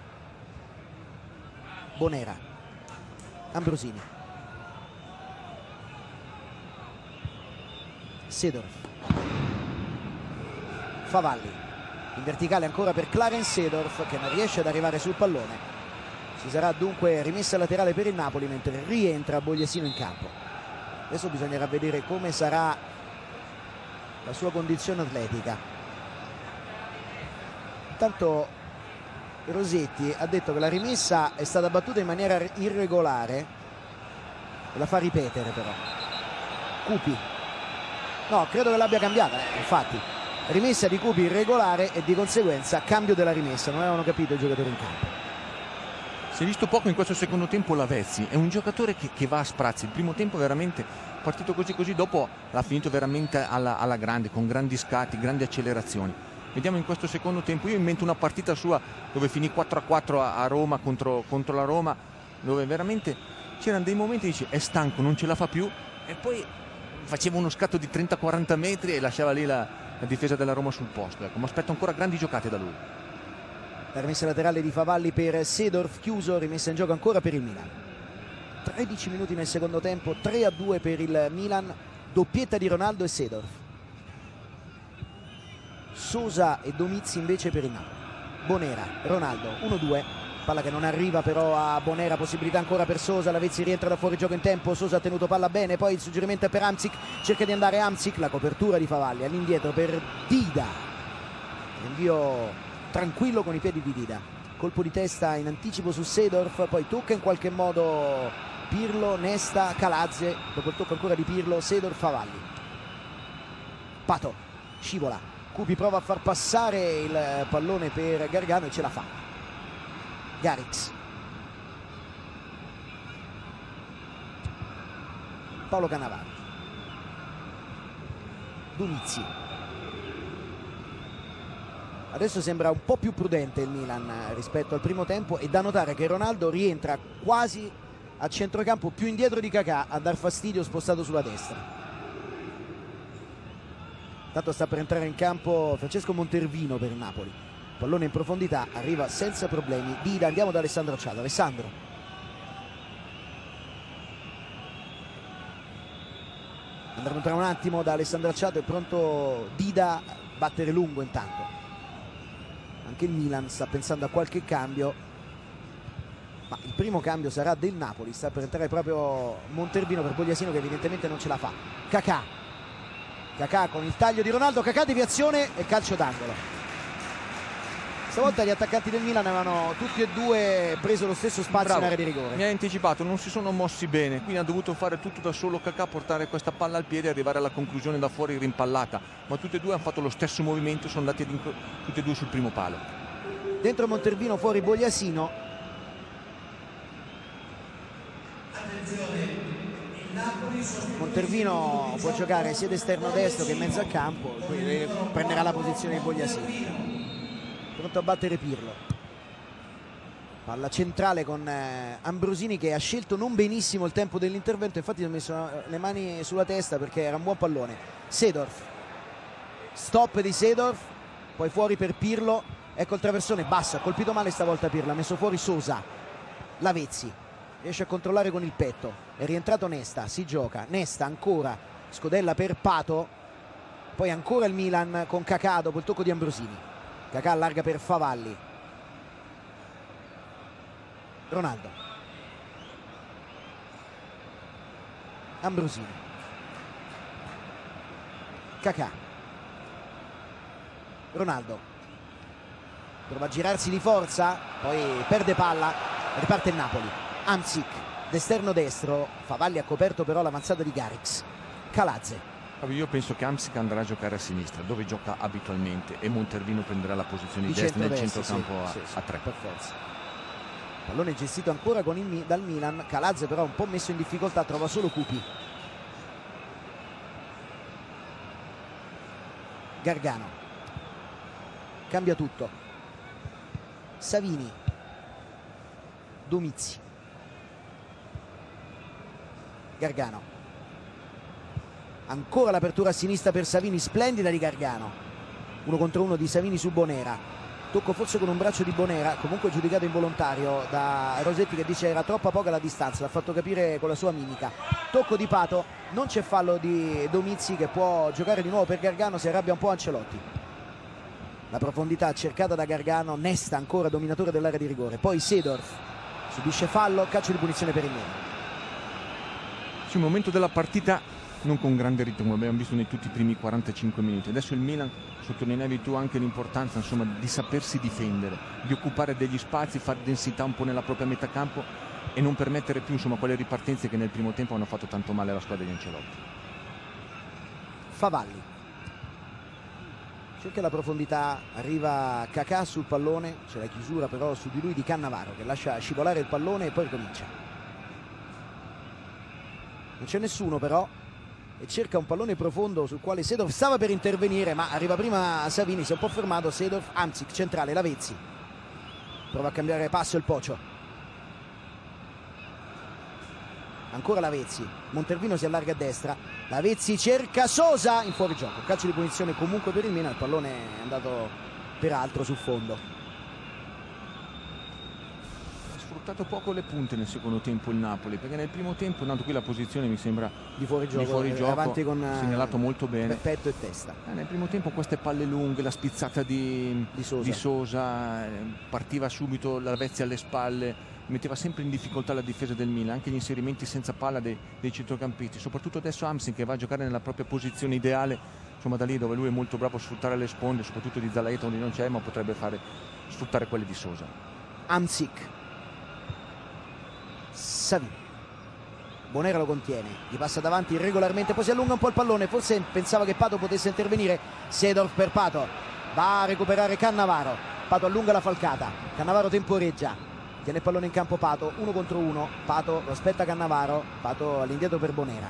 Bonera, Ambrosini, Seedorf, Favalli, in verticale ancora per Clarence Seedorf che non riesce ad arrivare sul pallone. Ci sarà dunque rimessa laterale per il Napoli mentre rientra Bogliasino in campo. Adesso bisognerà vedere come sarà la sua condizione atletica. Intanto Rosetti ha detto che la rimessa è stata battuta in maniera irregolare e la fa ripetere però. Cupi, no, credo che l'abbia cambiata, eh, infatti rimessa di Cupi irregolare e di conseguenza cambio della rimessa, non avevano capito i giocatori in campo. Si è visto poco in questo secondo tempo Lavezzi, è un giocatore che, che va a sprazzi. Il primo tempo veramente partito così così, dopo l'ha finito veramente alla, alla grande, con grandi scatti, grandi accelerazioni. Vediamo in questo secondo tempo, io invento una partita sua dove finì quattro a quattro a Roma contro, contro la Roma, dove veramente c'erano dei momenti, dici è stanco, non ce la fa più, e poi faceva uno scatto di trenta quaranta metri e lasciava lì la, la difesa della Roma sul posto. Ecco, mi aspetto ancora grandi giocate da lui. La rimessa laterale di Favalli per Seedorf, chiuso, rimessa in gioco ancora per il Milan. tredici minuti nel secondo tempo, tre a due per il Milan, doppietta di Ronaldo e Seedorf. Sosa e Domizzi invece per il Napoli. Bonera, Ronaldo, uno due, palla che non arriva però a Bonera, possibilità ancora per Sosa, Lavezzi rientra da fuori gioco in tempo, Sosa ha tenuto palla bene, poi il suggerimento è per Hamsik, cerca di andare Hamsik, la copertura di Favalli, all'indietro per Dida, rinvio tranquillo con i piedi di Dida, colpo di testa in anticipo su Seedorf, poi tocca in qualche modo Pirlo, Nesta, Calazze, dopo il tocco ancora di Pirlo, Seedorf, Favalli. Pato scivola, Cupi prova a far passare il pallone per Gargano e ce la fa. Garrix, Paolo Cannavaro, Domizzi. Adesso sembra un po' più prudente il Milan rispetto al primo tempo, e da notare che Ronaldo rientra quasi a centrocampo, più indietro di Kakà, a dar fastidio, spostato sulla destra. Tanto sta per entrare in campo Francesco Montervino per il Napoli. Pallone in profondità, arriva senza problemi Dida. Andiamo da Alessandro Acciato. Alessandro. Andremo tra un attimo da Alessandro Acciato, è pronto Dida a battere lungo intanto. Anche il Milan sta pensando a qualche cambio, ma il primo cambio sarà del Napoli. Sta per entrare proprio Montervino per Bogliasino, che evidentemente non ce la fa. Kakà, Kakà con il taglio di Ronaldo, Kakà deviazione e calcio d'angolo. Stavolta gli attaccanti del Milan avevano tutti e due preso lo stesso spazio. Bravo, in area di rigore. Mi hai anticipato, non si sono mossi bene, quindi ha dovuto fare tutto da solo Kakà, portare questa palla al piede e arrivare alla conclusione da fuori rimpallata, ma tutti e due hanno fatto lo stesso movimento, sono andati tutti e due sul primo palo. Dentro Montervino, fuori Bogliasino. Montervino può giocare sia d'esterno destro che in mezzo al campo, quindi prenderà la posizione di Bogliasino. Pronto a battere Pirlo, palla centrale con eh, Ambrosini, che ha scelto non benissimo il tempo dell'intervento, infatti ha messo le mani sulla testa perché era un buon pallone. Seedorf, stop di Seedorf, poi fuori per Pirlo, ecco il traversone basso, ha colpito male stavolta Pirlo, ha messo fuori Sosa. Lavezzi riesce a controllare con il petto, è rientrato Nesta, si gioca, Nesta ancora, scodella per Pato, poi ancora il Milan con Kakà dopo il tocco di Ambrosini. Kakà allarga per Favalli. Ronaldo, Ambrosini, Kakà, Ronaldo prova a girarsi di forza, poi perde palla, riparte il Napoli. Hamsik d'esterno destro, Favalli ha coperto però l'avanzata di Garrix. Calazze. Io penso che Hamsik andrà a giocare a sinistra, dove gioca abitualmente, e Montervino prenderà la posizione di, di destra nel centrocampo sì, a, sì, a tre. Per forza. Pallone gestito ancora con il, dal Milan. Calazze però un po' messo in difficoltà, trova solo Cupi. Gargano cambia tutto. Savini, Domizzi, Gargano. Ancora l'apertura a sinistra per Savini, splendida di Gargano. Uno contro uno di Savini su Bonera. Tocco forse con un braccio di Bonera, comunque giudicato involontario da Rosetti, che dice era troppa poca la distanza, l'ha fatto capire con la sua mimica. Tocco di Pato, non c'è fallo di Domizzi, che può giocare di nuovo per Gargano, si arrabbia un po' Ancelotti. La profondità cercata da Gargano, Nesta ancora dominatore dell'area di rigore. Poi Seedorf subisce fallo, calcio di punizione per il Milan. Sul momento della partita non con grande ritmo, abbiamo visto nei tutti i primi quarantacinque minuti. Adesso il Milan, sottolineavi tu anche l'importanza, insomma, di sapersi difendere, di occupare degli spazi, fare densità un po' nella propria metà campo e non permettere più, insomma, quelle ripartenze che nel primo tempo hanno fatto tanto male alla squadra di Ancelotti. Favalli cerca la profondità, arriva Kakà sul pallone, c'è la chiusura però su di lui di Cannavaro, che lascia scivolare il pallone e poi ricomincia. Non c'è nessuno però, e cerca un pallone profondo sul quale Seedorf stava per intervenire, ma arriva prima Savini, si è un po' fermato. Seedorf, Hamsik centrale, Lavezzi prova a cambiare passo il Pocio, ancora Lavezzi, Montervino si allarga a destra, Lavezzi cerca Sosa in fuorigioco, calcio di punizione comunque per il Milan, il pallone è andato peraltro sul fondo. Sfruttato poco le punte nel secondo tempo il Napoli, perché nel primo tempo, tanto qui la posizione mi sembra di fuorigioco, di fuorigioco avanti con segnalato molto bene, petto e testa. Eh, nel primo tempo queste palle lunghe, la spizzata di, di Sosa, di Sosa eh, partiva subito, Lavezzi alle spalle, metteva sempre in difficoltà la difesa del Milan, anche gli inserimenti senza palla dei, dei centrocampisti, soprattutto adesso Hamsik, che va a giocare nella propria posizione ideale, insomma da lì dove lui è molto bravo a sfruttare le sponde, soprattutto di Zalaeta dove non c'è, ma potrebbe fare sfruttare quelle di Sosa. Hamsik, Savini, Bonera lo contiene, gli passa davanti irregolarmente, poi si allunga un po' il pallone, forse pensava che Pato potesse intervenire. Seedorf per Pato, va a recuperare Cannavaro, Pato allunga la falcata, Cannavaro temporeggia, tiene il pallone in campo Pato, uno contro uno, Pato lo aspetta Cannavaro, Pato all'indietro per Bonera.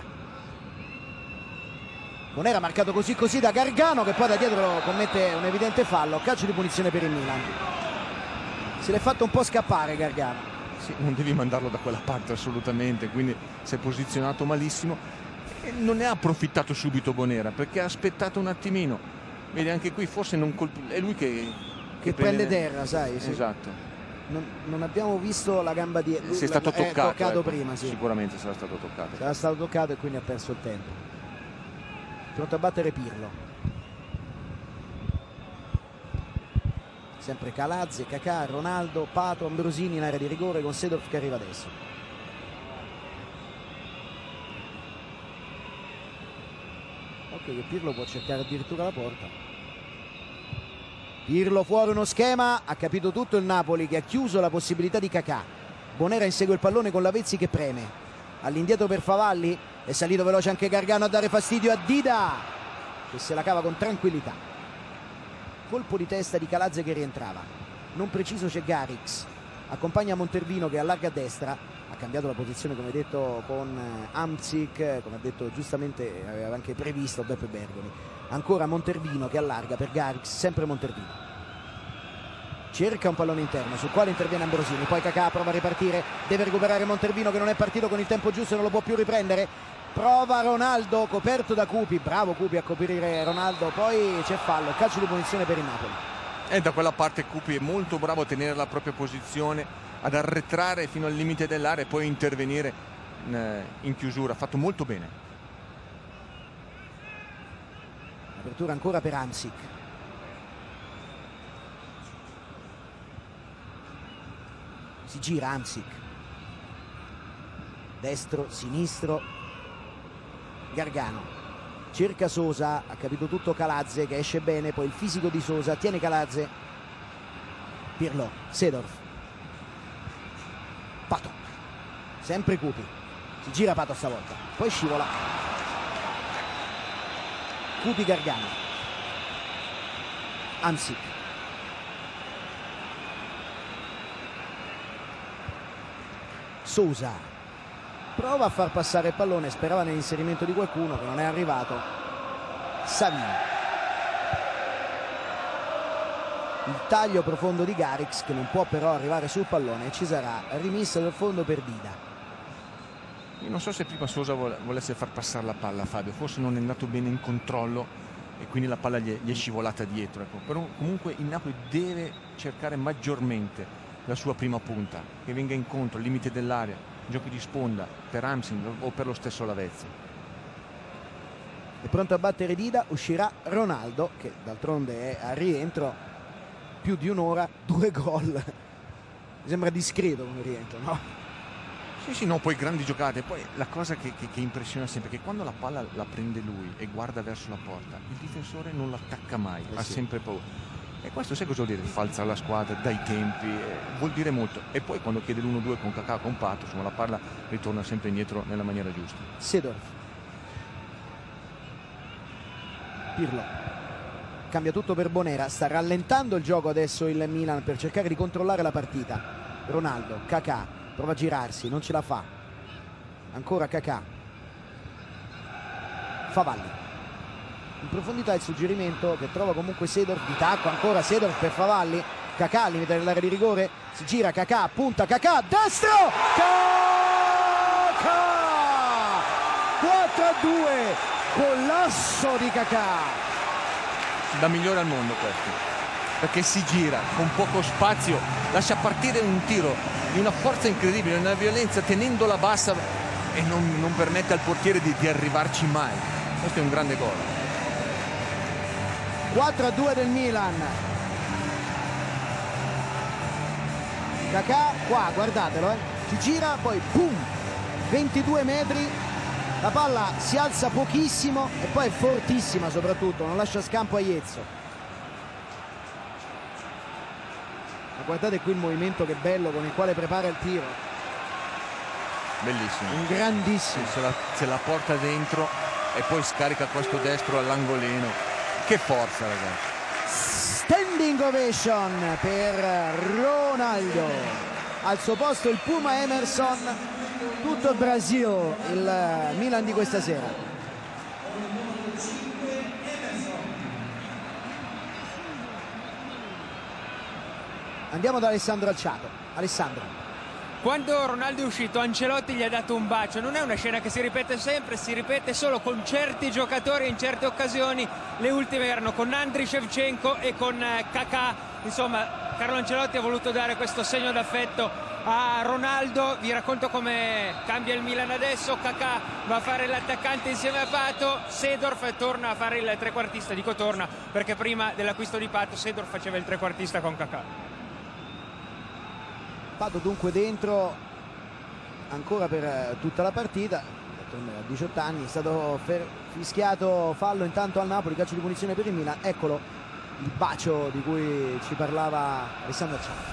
Bonera marcato così così da Gargano, che poi da dietro commette un evidente fallo, calcio di punizione per il Milan. Se l'è fatto un po' scappare Gargano. Sì, non devi mandarlo da quella parte assolutamente, quindi si è posizionato malissimo e non ne ha approfittato subito Bonera, perché ha aspettato un attimino. Vedi, anche qui forse non colp- è lui che, che, che prende, prende terra, sai? Sì. Esatto. Non, non abbiamo visto la gamba di... Si è stato toccato, toccato ecco. prima, sì. Sicuramente sarà stato toccato. Sarà stato toccato e quindi ha perso il tempo. Pronto a battere Pirlo. Sempre Calazze, Cacà, Ronaldo, Pato, Ambrosini in area di rigore con Seedorf che arriva adesso. Ok, che Pirlo può cercare addirittura la porta. Pirlo fuori uno schema, ha capito tutto il Napoli che ha chiuso la possibilità di Cacà. Bonera insegue il pallone con Lavezzi che preme. All'indietro per Favalli, è salito veloce anche Gargano a dare fastidio a Dida, che se la cava con tranquillità. Colpo di testa di Calazze che rientrava, non preciso c'è Garrix, accompagna Montervino che allarga a destra, ha cambiato la posizione come detto con Hamsik, come ha detto giustamente, aveva anche previsto Beppe Bergoni. Ancora Montervino che allarga per Garrix, sempre Montervino, cerca un pallone interno sul quale interviene Ambrosini, poi Cacà prova a ripartire, deve recuperare Montervino che non è partito con il tempo giusto e non lo può più riprendere. Prova Ronaldo, coperto da Cupi, bravo Cupi a coprire Ronaldo, poi c'è fallo, calcio di punizione per il Napoli. E da quella parte Cupi è molto bravo a tenere la propria posizione, ad arretrare fino al limite dell'area e poi intervenire in, in chiusura, ha fatto molto bene. Apertura ancora per Hamsik. Si gira Hamsik. Destro, sinistro. Gargano cerca Sosa, ha capito tutto Calazze che esce bene, poi il fisico di Sosa, tiene Calazze, Pirlo, Seedorf, Pato, sempre Cupi, si gira Pato stavolta, poi scivola, Cupi Gargano, Hamsik, Sosa. Prova a far passare il pallone, sperava nell'inserimento di qualcuno che non è arrivato. Savini. Il taglio profondo di Garrix che non può però arrivare sul pallone e ci sarà rimessa dal fondo per Dida. Io non so se prima Sosa volesse far passare la palla a Fabio, forse non è andato bene in controllo e quindi la palla gli è, gli è scivolata dietro. Ecco. Però comunque il Napoli deve cercare maggiormente la sua prima punta, che venga incontro al limite dell'area. Giochi di sponda per Hamsik o per lo stesso Lavezzi. È pronto a battere Dida, uscirà Ronaldo che d'altronde è a rientro, più di un'ora, due gol. Mi sembra discreto come rientro, no? Sì, sì, no, poi grandi giocate. Poi la cosa che, che, che impressiona sempre è che quando la palla la prende lui e guarda verso la porta, il difensore non l'attacca mai, eh ha sì. sempre paura. E questo sai cosa vuol dire? Falsa la squadra dai tempi, eh, vuol dire molto. E poi quando chiede l'uno due con Cacà, con Pato, insomma la palla ritorna sempre indietro nella maniera giusta. Seedorf. Pirlo. Cambia tutto per Bonera, sta rallentando il gioco adesso il Milan per cercare di controllare la partita. Ronaldo, Cacà, prova a girarsi, non ce la fa. Ancora Cacà. Favalli. In profondità il suggerimento che trova comunque Seedorf, di tacco ancora Seedorf per Favalli, Cacà al limite dell'area di rigore, si gira Cacà, punta Cacà, destro, Cacà, quattro a due, collasso di Cacà. Da migliore al mondo questo, perché si gira con poco spazio, lascia partire un tiro di una forza incredibile, una violenza tenendola bassa e non, non permette al portiere di, di arrivarci mai. Questo è un grande gol. quattro a due del Milan. Cacà qua, guardatelo, eh. si gira, poi boom, ventidue metri, la palla si alza pochissimo e poi è fortissima soprattutto, non lascia scampo a Iezzo. Ma guardate qui il movimento che bello con il quale prepara il tiro. bellissimo, un grandissimo, se la, se la porta dentro e poi scarica questo destro all'angolino. Che forza, ragazzi. Standing ovation per Ronaldo, al suo posto il Puma Emerson. Tutto il Brasile, il Milan di questa sera. Andiamo da Alessandro Alciato. Alessandro, quando Ronaldo è uscito, Ancelotti gli ha dato un bacio. Non è una scena che si ripete sempre, si ripete solo con certi giocatori in certe occasioni. Le ultime erano con Andriy Shevchenko e con Kakà. Insomma, Carlo Ancelotti ha voluto dare questo segno d'affetto a Ronaldo. Vi racconto come cambia il Milan adesso. Kakà va a fare l'attaccante insieme a Pato, Seedorf torna a fare il trequartista. Dico torna perché prima dell'acquisto di Pato Seedorf faceva il trequartista con Kakà. Pato dunque dentro ancora per tutta la partita, a diciotto anni, è stato fischiato fallo intanto al Napoli, calcio di punizione per il Milan. Eccolo il bacio di cui ci parlava Alessandro Alciato.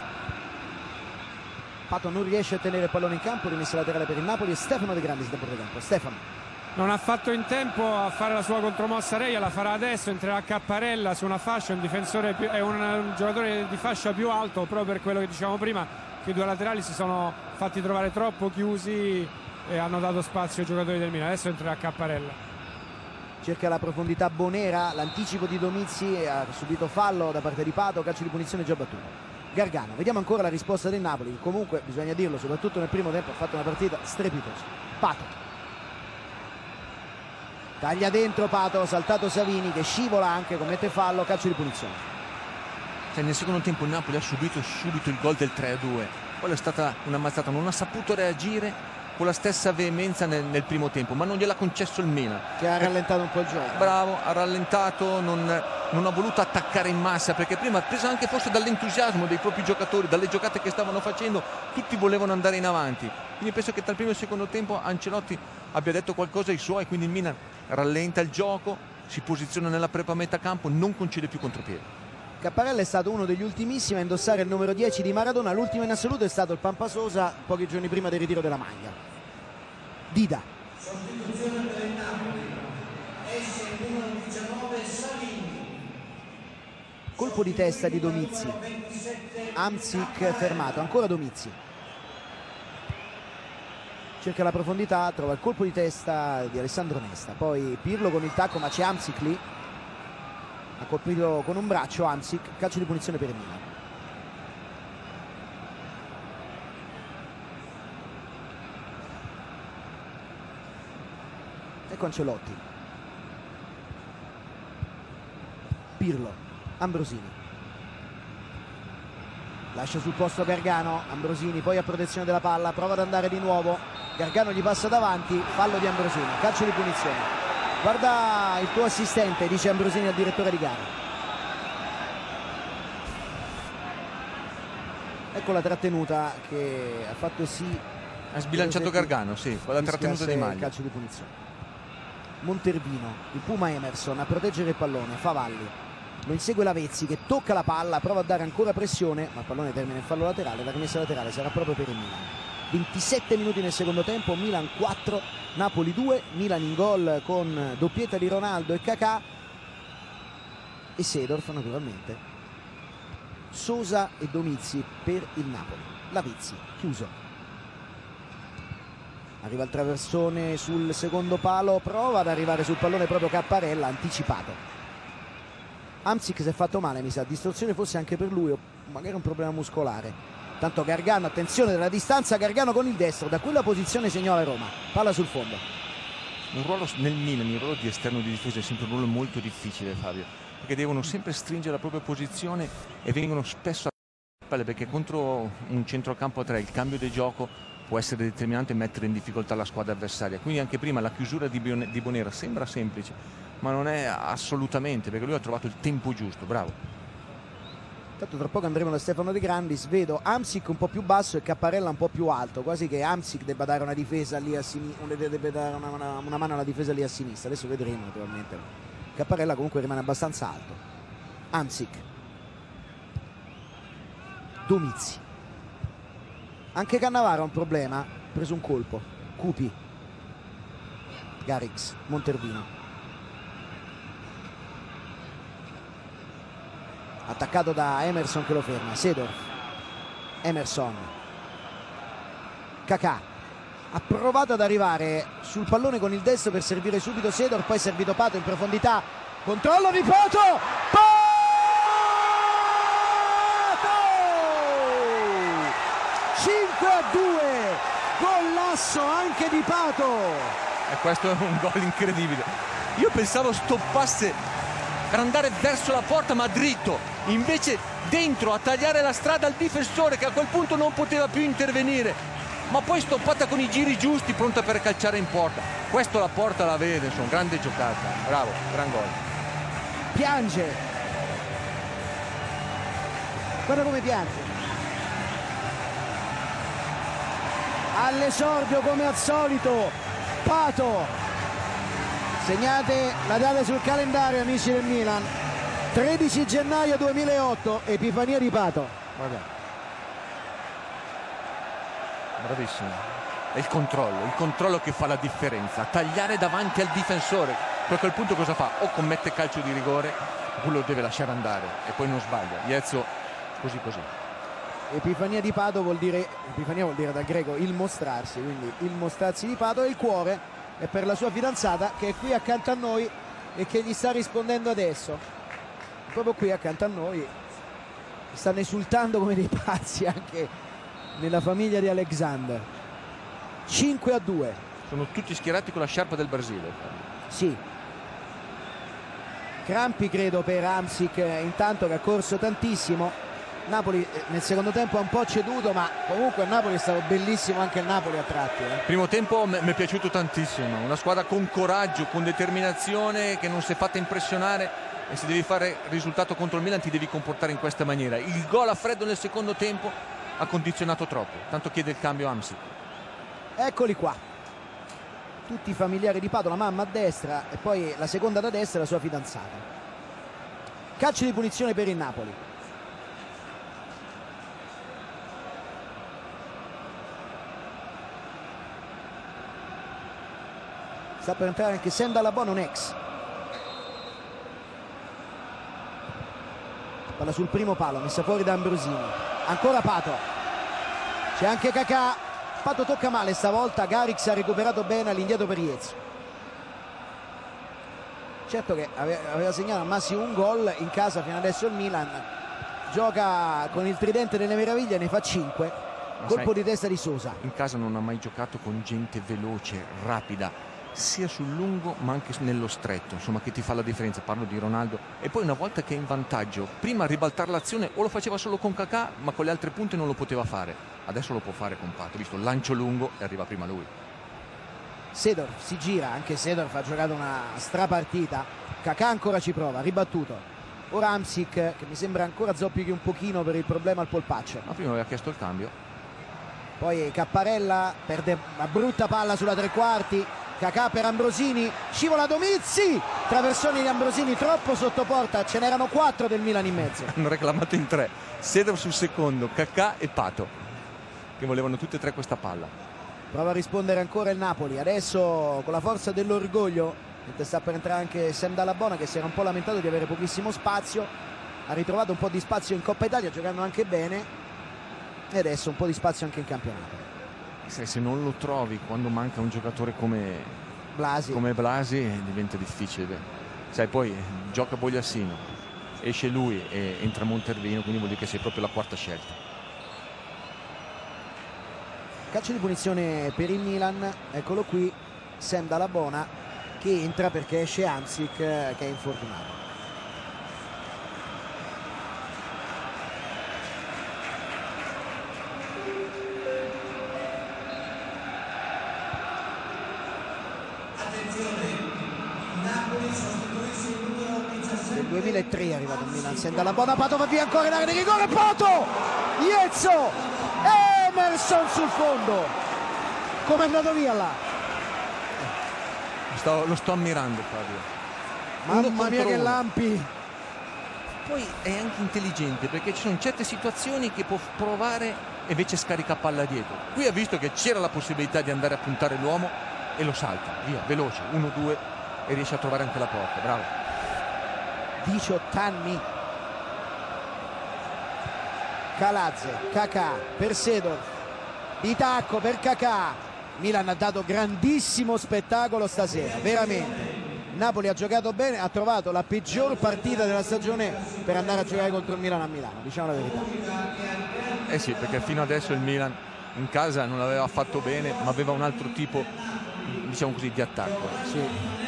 Pato non riesce a tenere il pallone in campo, rimessa laterale per il Napoli e Stefano De Grandis da bordo. Stefano non ha fatto in tempo a fare la sua contromossa Reia, la farà adesso, entrerà Capparella su una fascia, un difensore più, è un, un giocatore di fascia più alto, proprio per quello che dicevamo prima, che i due laterali si sono fatti trovare troppo chiusi e hanno dato spazio ai giocatori del Milan. Adesso entrerà Capparella. Cerca la profondità Bonera, l'anticipo di Domizzi, ha subito fallo da parte di Pato, calcio di punizione già battuto. Gargano, vediamo ancora la risposta del Napoli, comunque bisogna dirlo, soprattutto nel primo tempo ha fatto una partita strepitosa. Pato taglia dentro, Pato, saltato Savini che scivola anche, commette fallo, calcio di punizione. Cioè, nel secondo tempo il Napoli ha subito subito il gol del tre a due, poi è stata una mazzata, non ha saputo reagire con la stessa veemenza nel, nel primo tempo, ma non gliel'ha concesso il Milan, che ha rallentato un po' il gioco. Bravo, ha rallentato, non, non ha voluto attaccare in massa, perché prima, presa anche forse dall'entusiasmo dei propri giocatori, dalle giocate che stavano facendo, tutti volevano andare in avanti. Quindi penso che tra il primo e il secondo tempo Ancelotti abbia detto qualcosa ai suoi, quindi il Milan rallenta il gioco, si posiziona nella prepa metà campo, non concede più contropiede. Capparella è stato uno degli ultimissimi a indossare il numero dieci di Maradona, l'ultimo in assoluto è stato il Pampasosa pochi giorni prima del ritiro della maglia. Dida. Colpo di testa di Domizzi. Hamsik fermato, ancora Domizzi. Cerca la profondità, trova il colpo di testa di Alessandro Nesta, poi Pirlo con il tacco, ma c'è Hamsik lì. Ha colpito con un braccio Hamsik, calcio di punizione per il Milan. Ecco Ancelotti. Pirlo, Ambrosini. Lascia sul posto Gargano, Ambrosini poi a protezione della palla, prova ad andare di nuovo. Gargano gli passa davanti, fallo di Ambrosini, calcio di punizione. Guarda il tuo assistente, dice Ambrosini al direttore di gara. Ecco la trattenuta che ha fatto sì. Ha sbilanciato Gargano, sì, con la trattenuta di maglia. Calcio di punizione. Montervino, il Puma Emerson a proteggere il pallone, Favalli. Lo insegue Lavezzi che tocca la palla, prova a dare ancora pressione, ma il pallone termina in fallo laterale, la rimessa laterale sarà proprio per il Milan. ventisette minuti nel secondo tempo, Milan quattro, Napoli due, Milan in gol con doppietta di Ronaldo e Kakà e Seedorf naturalmente, Sosa e Domizzi per il Napoli. Lavezzi chiuso, arriva il traversone sul secondo palo, prova ad arrivare sul pallone proprio Capparella, anticipato. Hamsik si è fatto male, mi sa, distorsione forse anche per lui o magari un problema muscolare. Tanto Gargano, attenzione dalla distanza, Gargano con il destro, da quella posizione segnò la Roma, palla sul fondo. Un ruolo nel Milan, il ruolo di esterno di difesa è sempre un ruolo molto difficile, Fabio, perché devono sempre stringere la propria posizione e vengono spesso a palle, perché contro un centrocampo a tre il cambio di gioco può essere determinante e mettere in difficoltà la squadra avversaria. Quindi anche prima la chiusura di Bonera sembra semplice, ma non è assolutamente, perché lui ha trovato il tempo giusto, bravo. Tanto tra poco andremo da Stefano De Grandis, vedo Hamsik un po' più basso e Capparella un po' più alto, quasi che Hamsik debba dare una difesa lì a sinistra, debba dare una, una, una mano alla difesa lì a sinistra, adesso vedremo naturalmente. Capparella comunque rimane abbastanza alto. Hamsik, Domizzi, anche Cannavaro ha un problema, preso un colpo. Cupi, Garrix, Montervino, attaccato da Emerson che lo ferma. Seedorf, Emerson, Kakà ha provato ad arrivare sul pallone con il destro per servire subito Seedorf, poi servito Pato in profondità, controllo di Pato, Pato! cinque a due, golasso anche di Pato, e questo è un gol incredibile. Io pensavo stoppasse per andare verso la porta, ma dritto, invece dentro a tagliare la strada al difensore che a quel punto non poteva più intervenire, ma poi stoppata con i giri giusti, pronta per calciare in porta. Questo la porta la vede, insomma, grande giocata, bravo, gran gol. Piange, guarda come piange. All'esordio come al solito Pato. Segnate la data sul calendario, amici del Milan, tredici gennaio duemilaotto, epifania di Pato. Guarda, bravissimo. È il controllo, il controllo che fa la differenza, tagliare davanti al difensore. A quel punto cosa fa? O commette calcio di rigore oppure lo deve lasciare andare e poi non sbaglia. Iezzo così così. Epifania di Pato vuol dire, epifania vuol dire dal greco il mostrarsi, quindi il mostrarsi di Pato, e il cuore è per la sua fidanzata che è qui accanto a noi e che gli sta rispondendo adesso, proprio qui accanto a noi. Stanno esultando come dei pazzi anche nella famiglia di Alexander. Cinque a due. Sono tutti schierati con la sciarpa del Brasile. Sì, crampi credo per Hamsik intanto, che ha corso tantissimo. Napoli nel secondo tempo ha un po' ceduto, ma comunque a Napoli è stato bellissimo anche il Napoli a tratti. Il eh. primo tempo mi è piaciuto tantissimo, una squadra con coraggio, con determinazione, che non si è fatta impressionare, e se devi fare risultato contro il Milan ti devi comportare in questa maniera. Il gol a freddo nel secondo tempo ha condizionato troppo, tanto chiede il cambio Hamsik. Eccoli qua, tutti i familiari di Pato, la mamma a destra e poi la seconda da destra la sua fidanzata. Calcio di punizione per il Napoli. Sta per entrare anche Sam Dall'Abona, un ex. Palla sul primo palo, messa fuori da Ambrosini. Ancora Pato. C'è anche Kakà. Pato tocca male stavolta. Garrix ha recuperato bene all'indietro per Iezzo. Certo che aveva segnato al massimo un gol in casa fino adesso il Milan. Gioca con il tridente delle meraviglie, ne fa cinque. Colpo sai, di testa di Sosa. In casa non ha mai giocato con gente veloce, rapida, sia sul lungo ma anche nello stretto, insomma, che ti fa la differenza. Parlo di Ronaldo. E poi una volta che è in vantaggio, prima a ribaltare l'azione o lo faceva solo con Kakà, ma con le altre punte non lo poteva fare. Adesso lo può fare con Pato, visto il lancio lungo e arriva prima lui. Seedorf si gira, anche Seedorf ha giocato una strapartita. Kakà ancora ci prova, ribattuto. Ora Hamsik, che mi sembra ancora zoppichi un pochino per il problema al polpaccio. Ma prima aveva chiesto il cambio. Poi Capparella perde una brutta palla sulla tre quarti. Kakà per Ambrosini, scivola Domizzi, traversone di Ambrosini troppo sotto porta, ce n'erano quattro del Milan in mezzo. Hanno reclamato in tre, Seedorf sul secondo, Kakà e Pato, che volevano tutte e tre questa palla. Prova a rispondere ancora il Napoli, adesso con la forza dell'orgoglio, mentre sta per entrare anche Sam Dall'Abona, che si era un po' lamentato di avere pochissimo spazio, ha ritrovato un po' di spazio in Coppa Italia giocando anche bene, e adesso un po' di spazio anche in campionato. Se, se non lo trovi quando manca un giocatore come Blasi, come Blasi diventa difficile. Sai, poi gioca Bogliassino, esce lui e entra Montervino, quindi vuol dire che sei proprio la quarta scelta. Calcio di punizione per il Milan, eccolo qui Sam Dall'Abona che entra perché esce Hamsik che è infortunato. Nel duemilatré è arrivato il Milan, Sam Dall'Abona, Pato va via ancora in area di rigore, Pato, Iezzo, Emerson sul fondo, come è andato via là? Sto, lo sto ammirando, Fabio. Mamma mia che lampi. Poi è anche intelligente, perché ci sono certe situazioni che può provare invece scarica palla dietro. Qui ha visto che c'era la possibilità di andare a puntare l'uomo e lo salta, via, veloce, uno due, e riesce a trovare anche la porta. Bravo. diciotto anni. Calazze, Kakà per Seedorf, di tacco per Kakà. Milan ha dato grandissimo spettacolo stasera, veramente. Napoli ha giocato bene, ha trovato la peggior partita della stagione per andare a giocare contro il Milan a Milano, diciamo la verità. Eh sì, perché fino adesso il Milan in casa non aveva fatto bene, ma aveva un altro tipo, diciamo così, di attacco. Sì.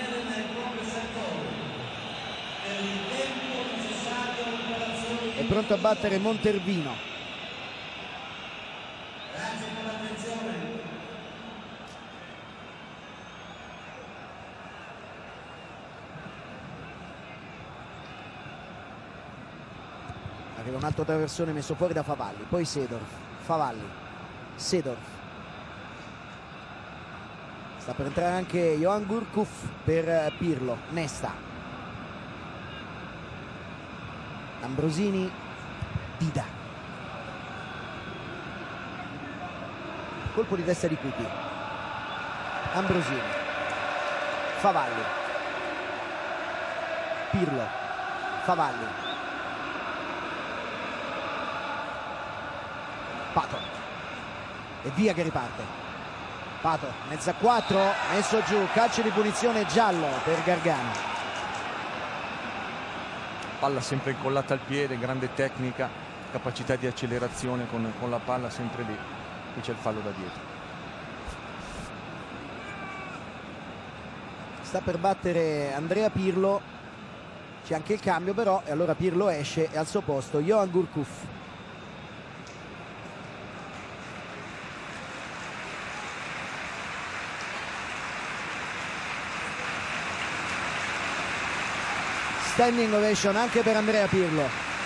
È pronto a battere Montervino. Arriva un altro traversone messo fuori da Favalli, poi Seedorf, Favalli, Seedorf. Sta per entrare anche Johan Gurkuf per Pirlo, Nesta. Ambrosini, Dida. Colpo di testa di Cupi. Ambrosini, Favalli, Pirlo, Favalli. Pato, e via che riparte. Pato, mezzo a quattro, messo giù, calcio di punizione giallo per Gargano. Palla sempre incollata al piede, grande tecnica, capacità di accelerazione con, con la palla sempre lì. Qui c'è il fallo da dietro. Sta per battere Andrea Pirlo, c'è anche il cambio però, e allora Pirlo esce e al suo posto Johan Gurkuf. Standing ovation anche per Andrea Pirlo.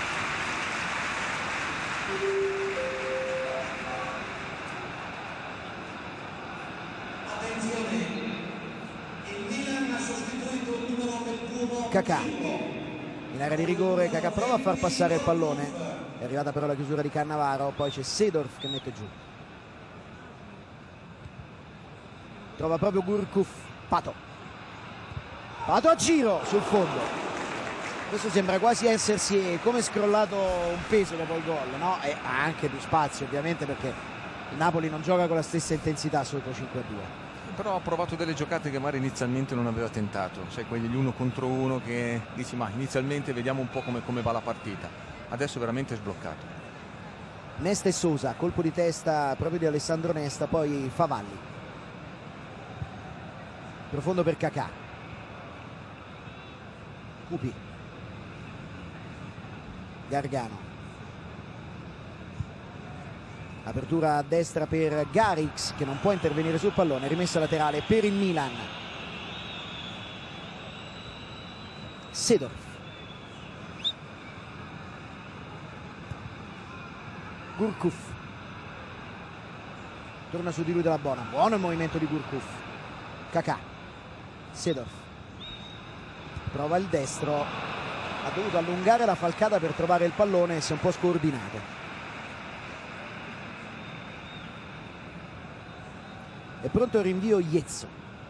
Kakà in area di rigore, Kakà prova a far passare il pallone, è arrivata però la chiusura di Cannavaro, poi c'è Seedorf che mette giù, trova proprio Gurkuf. Pato, Pato a giro sul fondo. Questo sembra quasi essersi come scrollato un peso dopo il gol, no? E ha anche più spazio ovviamente perché il Napoli non gioca con la stessa intensità sotto cinque a due. Però ha provato delle giocate che magari inizialmente non aveva tentato, sai, quelli uno contro uno che dici ma inizialmente vediamo un po' come, come va la partita. Adesso veramente è sbloccato. Nesta e Sosa, colpo di testa proprio di Alessandro Nesta, poi Favalli. Profondo per Kakà. Cupi. Gargano, apertura a destra per Garrix che non può intervenire sul pallone, rimessa laterale per il Milan. Seedorf, Gurkuf, torna su di lui della Bona, buono il movimento di Gurkuf. Kakà, Seedorf, prova il destro, ha dovuto allungare la falcata per trovare il pallone e si è un po' scordinato. È pronto il rinvio Iezzo.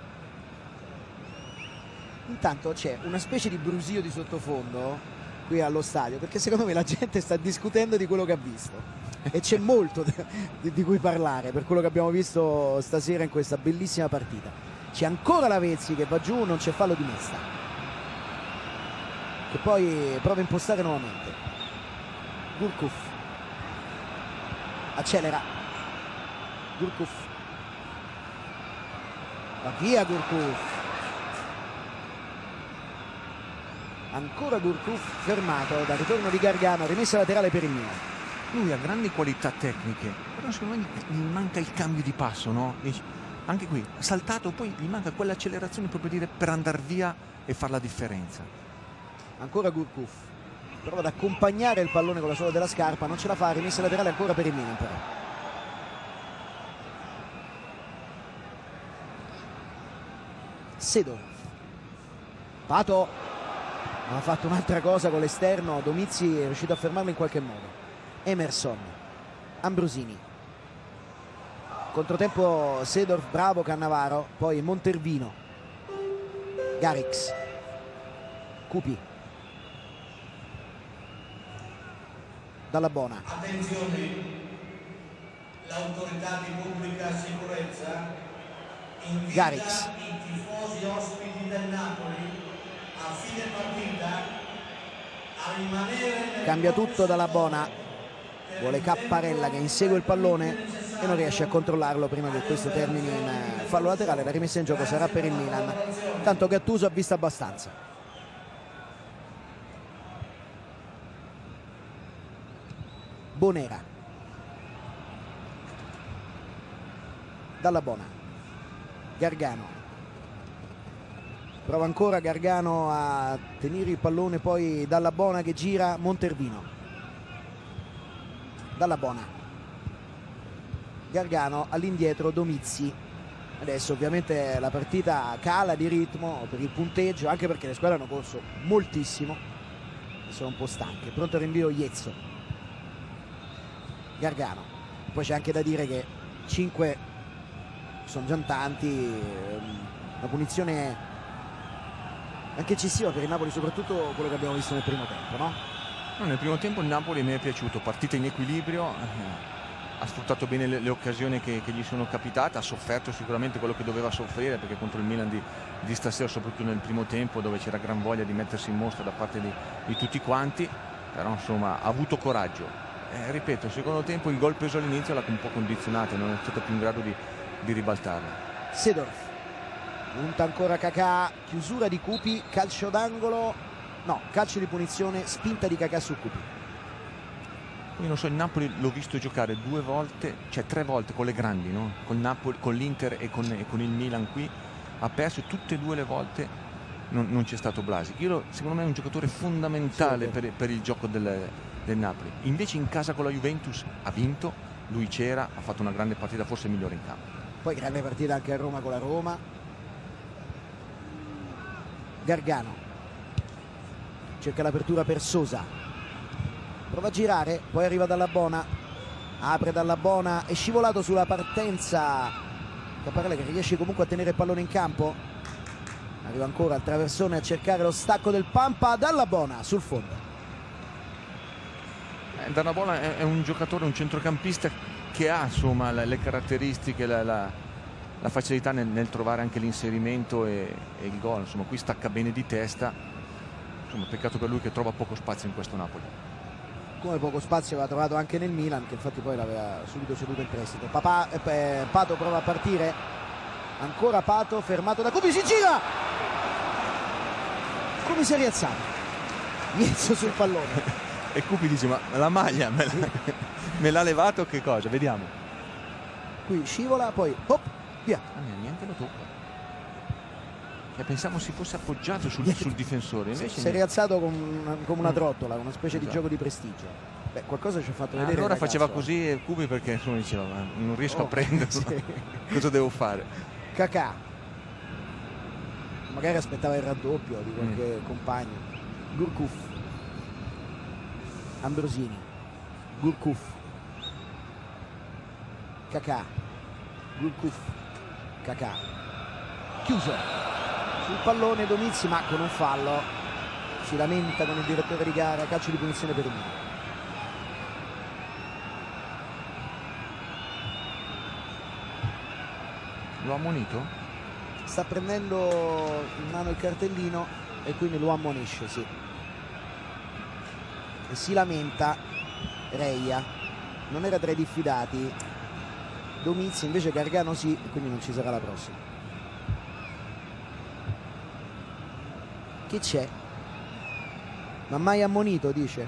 Intanto c'è una specie di brusio di sottofondo qui allo stadio perché secondo me la gente sta discutendo di quello che ha visto e c'è molto di, di cui parlare per quello che abbiamo visto stasera in questa bellissima partita. C'è ancora Lavezzi che va giù, non c'è fallo di Nesta che poi prova a impostare nuovamente. Gurkuf accelera, Gurkuf va via, Gurkuf ancora, Gurkuf fermato dal ritorno di Gargano, rimessa laterale per il Milan. Lui ha grandi qualità tecniche, però secondo me gli manca il cambio di passo, no? Anche qui ha saltato, poi gli manca quell'accelerazione proprio dire per andare via e fare la differenza. Ancora Gurkuf prova ad accompagnare il pallone con la sola della scarpa, non ce la fa, rimessa laterale ancora per il Milan però. Seedorf, Pato ha fatto un'altra cosa con l'esterno, Domizzi è riuscito a fermarlo in qualche modo. Emerson, Ambrosini, Controtempo Seedorf, bravo Cannavaro, poi Montervino, Garrix, Cupi, Dall'Abbona. Attenzione, l'autorità di pubblica sicurezza invita Garrix. i tifosi ospiti del Napoli a fine partita a rimanere nel Cambia tutto Dall'Abbona, vuole Capparella che insegue il pallone e non riesce a controllarlo prima che questo termini in fallo laterale. La rimessa in gioco sarà per il Milan, tanto Gattuso ha visto abbastanza. Bonera, Dall'Abbona, Gargano, prova ancora Gargano a tenere il pallone, poi Dall'Abbona che gira, Montervino, Dall'Abbona, Gargano all'indietro, Domizzi. Adesso ovviamente la partita cala di ritmo per il punteggio, anche perché le squadre hanno corso moltissimo e sono un po' stanche. Pronto al rinvio Iezzo, Gargano. Poi c'è anche da dire che cinque sono già tanti, una punizione anche eccessiva per il Napoli, soprattutto quello che abbiamo visto nel primo tempo, no? No, nel primo tempo il Napoli mi è piaciuto, partita in equilibrio, ha sfruttato bene le, le occasioni che, che gli sono capitate, ha sofferto sicuramente quello che doveva soffrire, perché contro il Milan di, di stasera, soprattutto nel primo tempo, dove c'era gran voglia di mettersi in mostra da parte di, di tutti quanti, però insomma ha avuto coraggio. Eh, ripeto, il secondo tempo il gol preso all'inizio l'ha un po' condizionato, non è stato più in grado di, di ribaltarlo. Seedorf, punta ancora Kakà, chiusura di Cupi, calcio d'angolo, no, calcio di punizione, spinta di Kakà su Cupi. Io non so, il Napoli l'ho visto giocare due volte, cioè tre volte con le grandi, no? Con Napoli, con l'Inter e con, e con il Milan qui, ha perso tutte e due le volte, non, non c'è stato Blasi. Io lo, secondo me è un giocatore fondamentale sì, per, per il gioco del, del Napoli. Invece in casa con la Juventus ha vinto, lui c'era, ha fatto una grande partita, forse migliore in campo. Poi grande partita anche a Roma con la Roma. Gargano cerca l'apertura per Sosa, prova a girare, poi arriva Dall'Abbona, apre Dall'Abbona, è scivolato sulla partenza Capparella che riesce comunque a tenere il pallone in campo, arriva ancora al traversone a cercare lo stacco del Pampa, Dall'Abbona sul fondo. eh, Dall'Abbona è, è un giocatore, un centrocampista che ha insomma le, le caratteristiche, la, la, la facilità nel, nel trovare anche l'inserimento e, e il gol, insomma qui stacca bene di testa, insomma peccato per lui che trova poco spazio in questo Napoli. Come poco spazio aveva trovato anche nel Milan, che infatti poi l'aveva subito ceduto in prestito. Papà, eh, Pato prova a partire, ancora Pato fermato da Cupi, si gira, Cupi si è rialzato, Iezzo sul pallone E Cupi dice: ma la maglia me, me l'ha levato, che cosa? Vediamo. Qui scivola, poi hop, via. Ah, neanche lo tocca. Cioè, pensavo si fosse appoggiato sul, sul difensore, invece si è rialzato come una, come una trottola, una specie esatto. di gioco di prestigio. Beh, qualcosa ci ha fatto Ah, vedere. allora ragazzo. faceva così Cupi, perché insomma diceva: ma non riesco Oh, a prenderlo, sì. cosa devo fare? Kakà magari aspettava il raddoppio di qualche Mm. compagno. Gurkuf, Ambrosini, Gurkuf, Kakà, Gurkuf, Kakà, chiuso sul pallone Domizzi, ma con un fallo si lamenta con il direttore di gara, calcio di punizione per il Milan. Lo ha ammonito? Sta prendendo in mano il cartellino e quindi lo ammonisce, sì. E si lamenta Reia, non era tra i diffidati Domizzi, invece Gargano sì, e quindi non ci sarà la prossima. Che c'è? Ma mai ammonito, dice?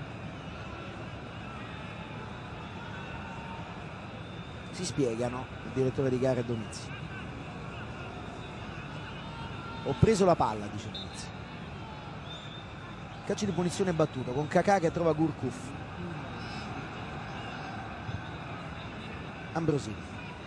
Si spiegano il direttore di gara e Domizzi. Ho preso la palla, dice Domizzi. Calcio di punizione battuto con Kakà che trova Gurkuf. Ambrosini.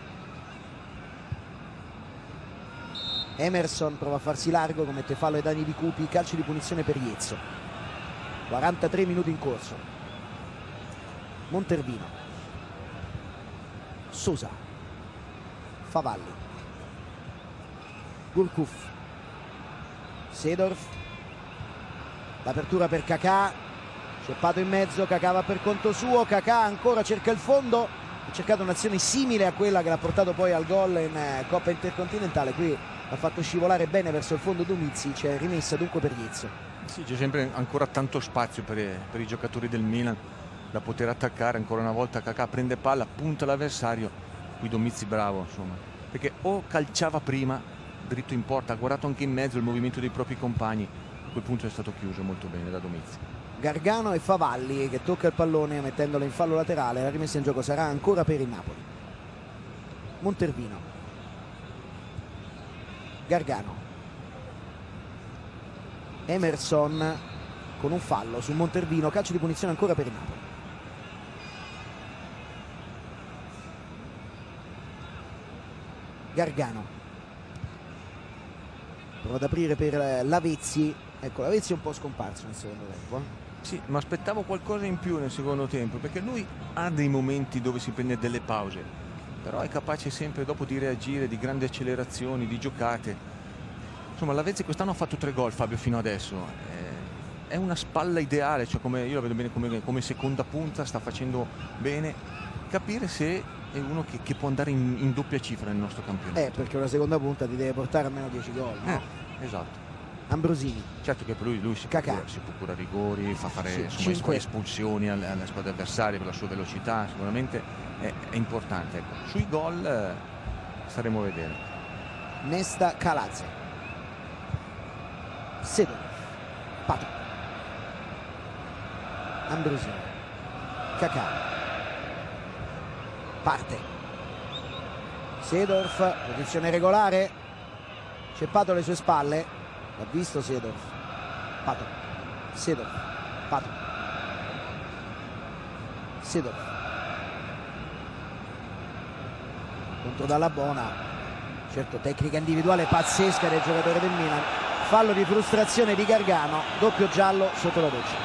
Emerson prova a farsi largo, commette fallo ai danni di Cupi, calcio di punizione per Iezzo. quarantatré minuti in corso. Montervino. Sosa. Favalli, Gourcuff, Seedorf, l'apertura per Kakà, c'è Pato in mezzo, Kakà va per conto suo, Kakà ancora cerca il fondo, ha cercato un'azione simile a quella che l'ha portato poi al gol in Coppa Intercontinentale, qui ha fatto scivolare bene verso il fondo Domizzi, c'è rimessa dunque per Izzo. Sì, c'è sempre ancora tanto spazio per, per i giocatori del Milan da poter attaccare. Ancora una volta Kakà prende palla, punta l'avversario, qui Domizzi bravo, insomma, perché o calciava prima dritto in porta, ha guardato anche in mezzo il movimento dei propri compagni, a quel punto è stato chiuso molto bene da Domizzi. Gargano e Favalli che tocca il pallone mettendolo in fallo laterale, la rimessa in gioco sarà ancora per il Napoli. Montervino, Gargano, Emerson con un fallo su Montervino, calcio di punizione ancora per il Napoli. Gargano prova ad aprire per Lavezzi, ecco Lavezzi è un po' scomparso nel secondo tempo, eh? Sì, ma aspettavo qualcosa in più nel secondo tempo, perché lui ha dei momenti dove si prende delle pause, però è capace sempre dopo di reagire, di grandi accelerazioni, di giocate. Insomma, Lavezzi quest'anno ha fatto tre gol, Fabio, fino adesso. È una spalla ideale, cioè come io la vedo bene come, come seconda punta, sta facendo bene. Capire se è uno che, che può andare in, in doppia cifra nel nostro campionato. Eh, perché una seconda punta ti deve portare almeno dieci gol, no? Eh, esatto. Ambrosini, certo che per lui, lui si, procura, si procura rigori, fa fare sì, insomma, espulsioni alle, alle squadre avversarie per la sua velocità, sicuramente è, è importante, ecco. Sui gol eh, staremo a vedere. Nesta, Calazze, Sedo, Pato, Ambrosini, Kakà, parte Seedorf, posizione regolare, c'è Pato alle sue spalle, l'ha visto Seedorf, Pato, Seedorf, Pato, Seedorf, contro Dalla Bona, certo tecnica individuale pazzesca del giocatore del Milan, fallo di frustrazione di Gargano, doppio giallo sotto la doccia.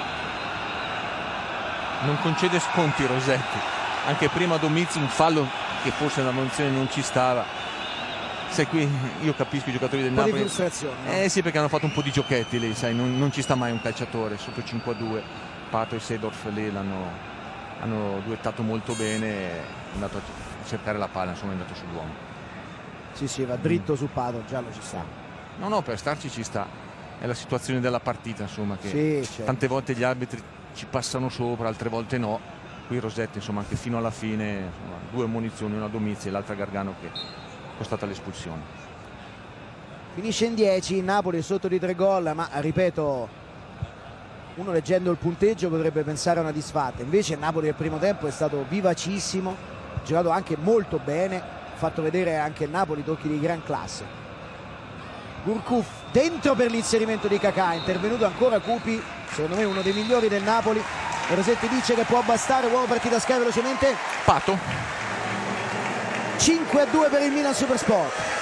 Non concede sconti Rossetti, anche prima Domizzi un fallo che forse la munizione non ci stava. Sai, qui io capisco i giocatori del Napoli, un po' di frustrazione, no? Eh sì, perché hanno fatto un po' di giochetti lì, sai, non, non ci sta mai un calciatore sotto cinque a due. Pato e Seedorf lì l'hanno hanno duettato molto bene, è andato a cercare la palla, insomma è andato sull'uomo. Sì sì, va dritto mm. su Pato, giallo ci sta. No no, per starci ci sta, è la situazione della partita, insomma, che sì, certo. Tante volte gli arbitri ci passano sopra, altre volte no. Qui Rossetti, insomma, anche fino alla fine, insomma, due munizioni, una Domizzi e l'altra Gargano che costata l'espulsione. Finisce in dieci, Napoli è sotto di tre gol, ma ripeto, uno leggendo il punteggio potrebbe pensare a una disfatta, invece Napoli al primo tempo è stato vivacissimo, ha giocato anche molto bene, ha fatto vedere anche il Napoli tocchi di gran classe. Gourcuff dentro per l'inserimento di Kakà, è intervenuto ancora Cupi, secondo me uno dei migliori del Napoli, e Rossetti dice che può bastare, uomo partita Sky velocemente. Pato. cinque a due per il Milan Supersport.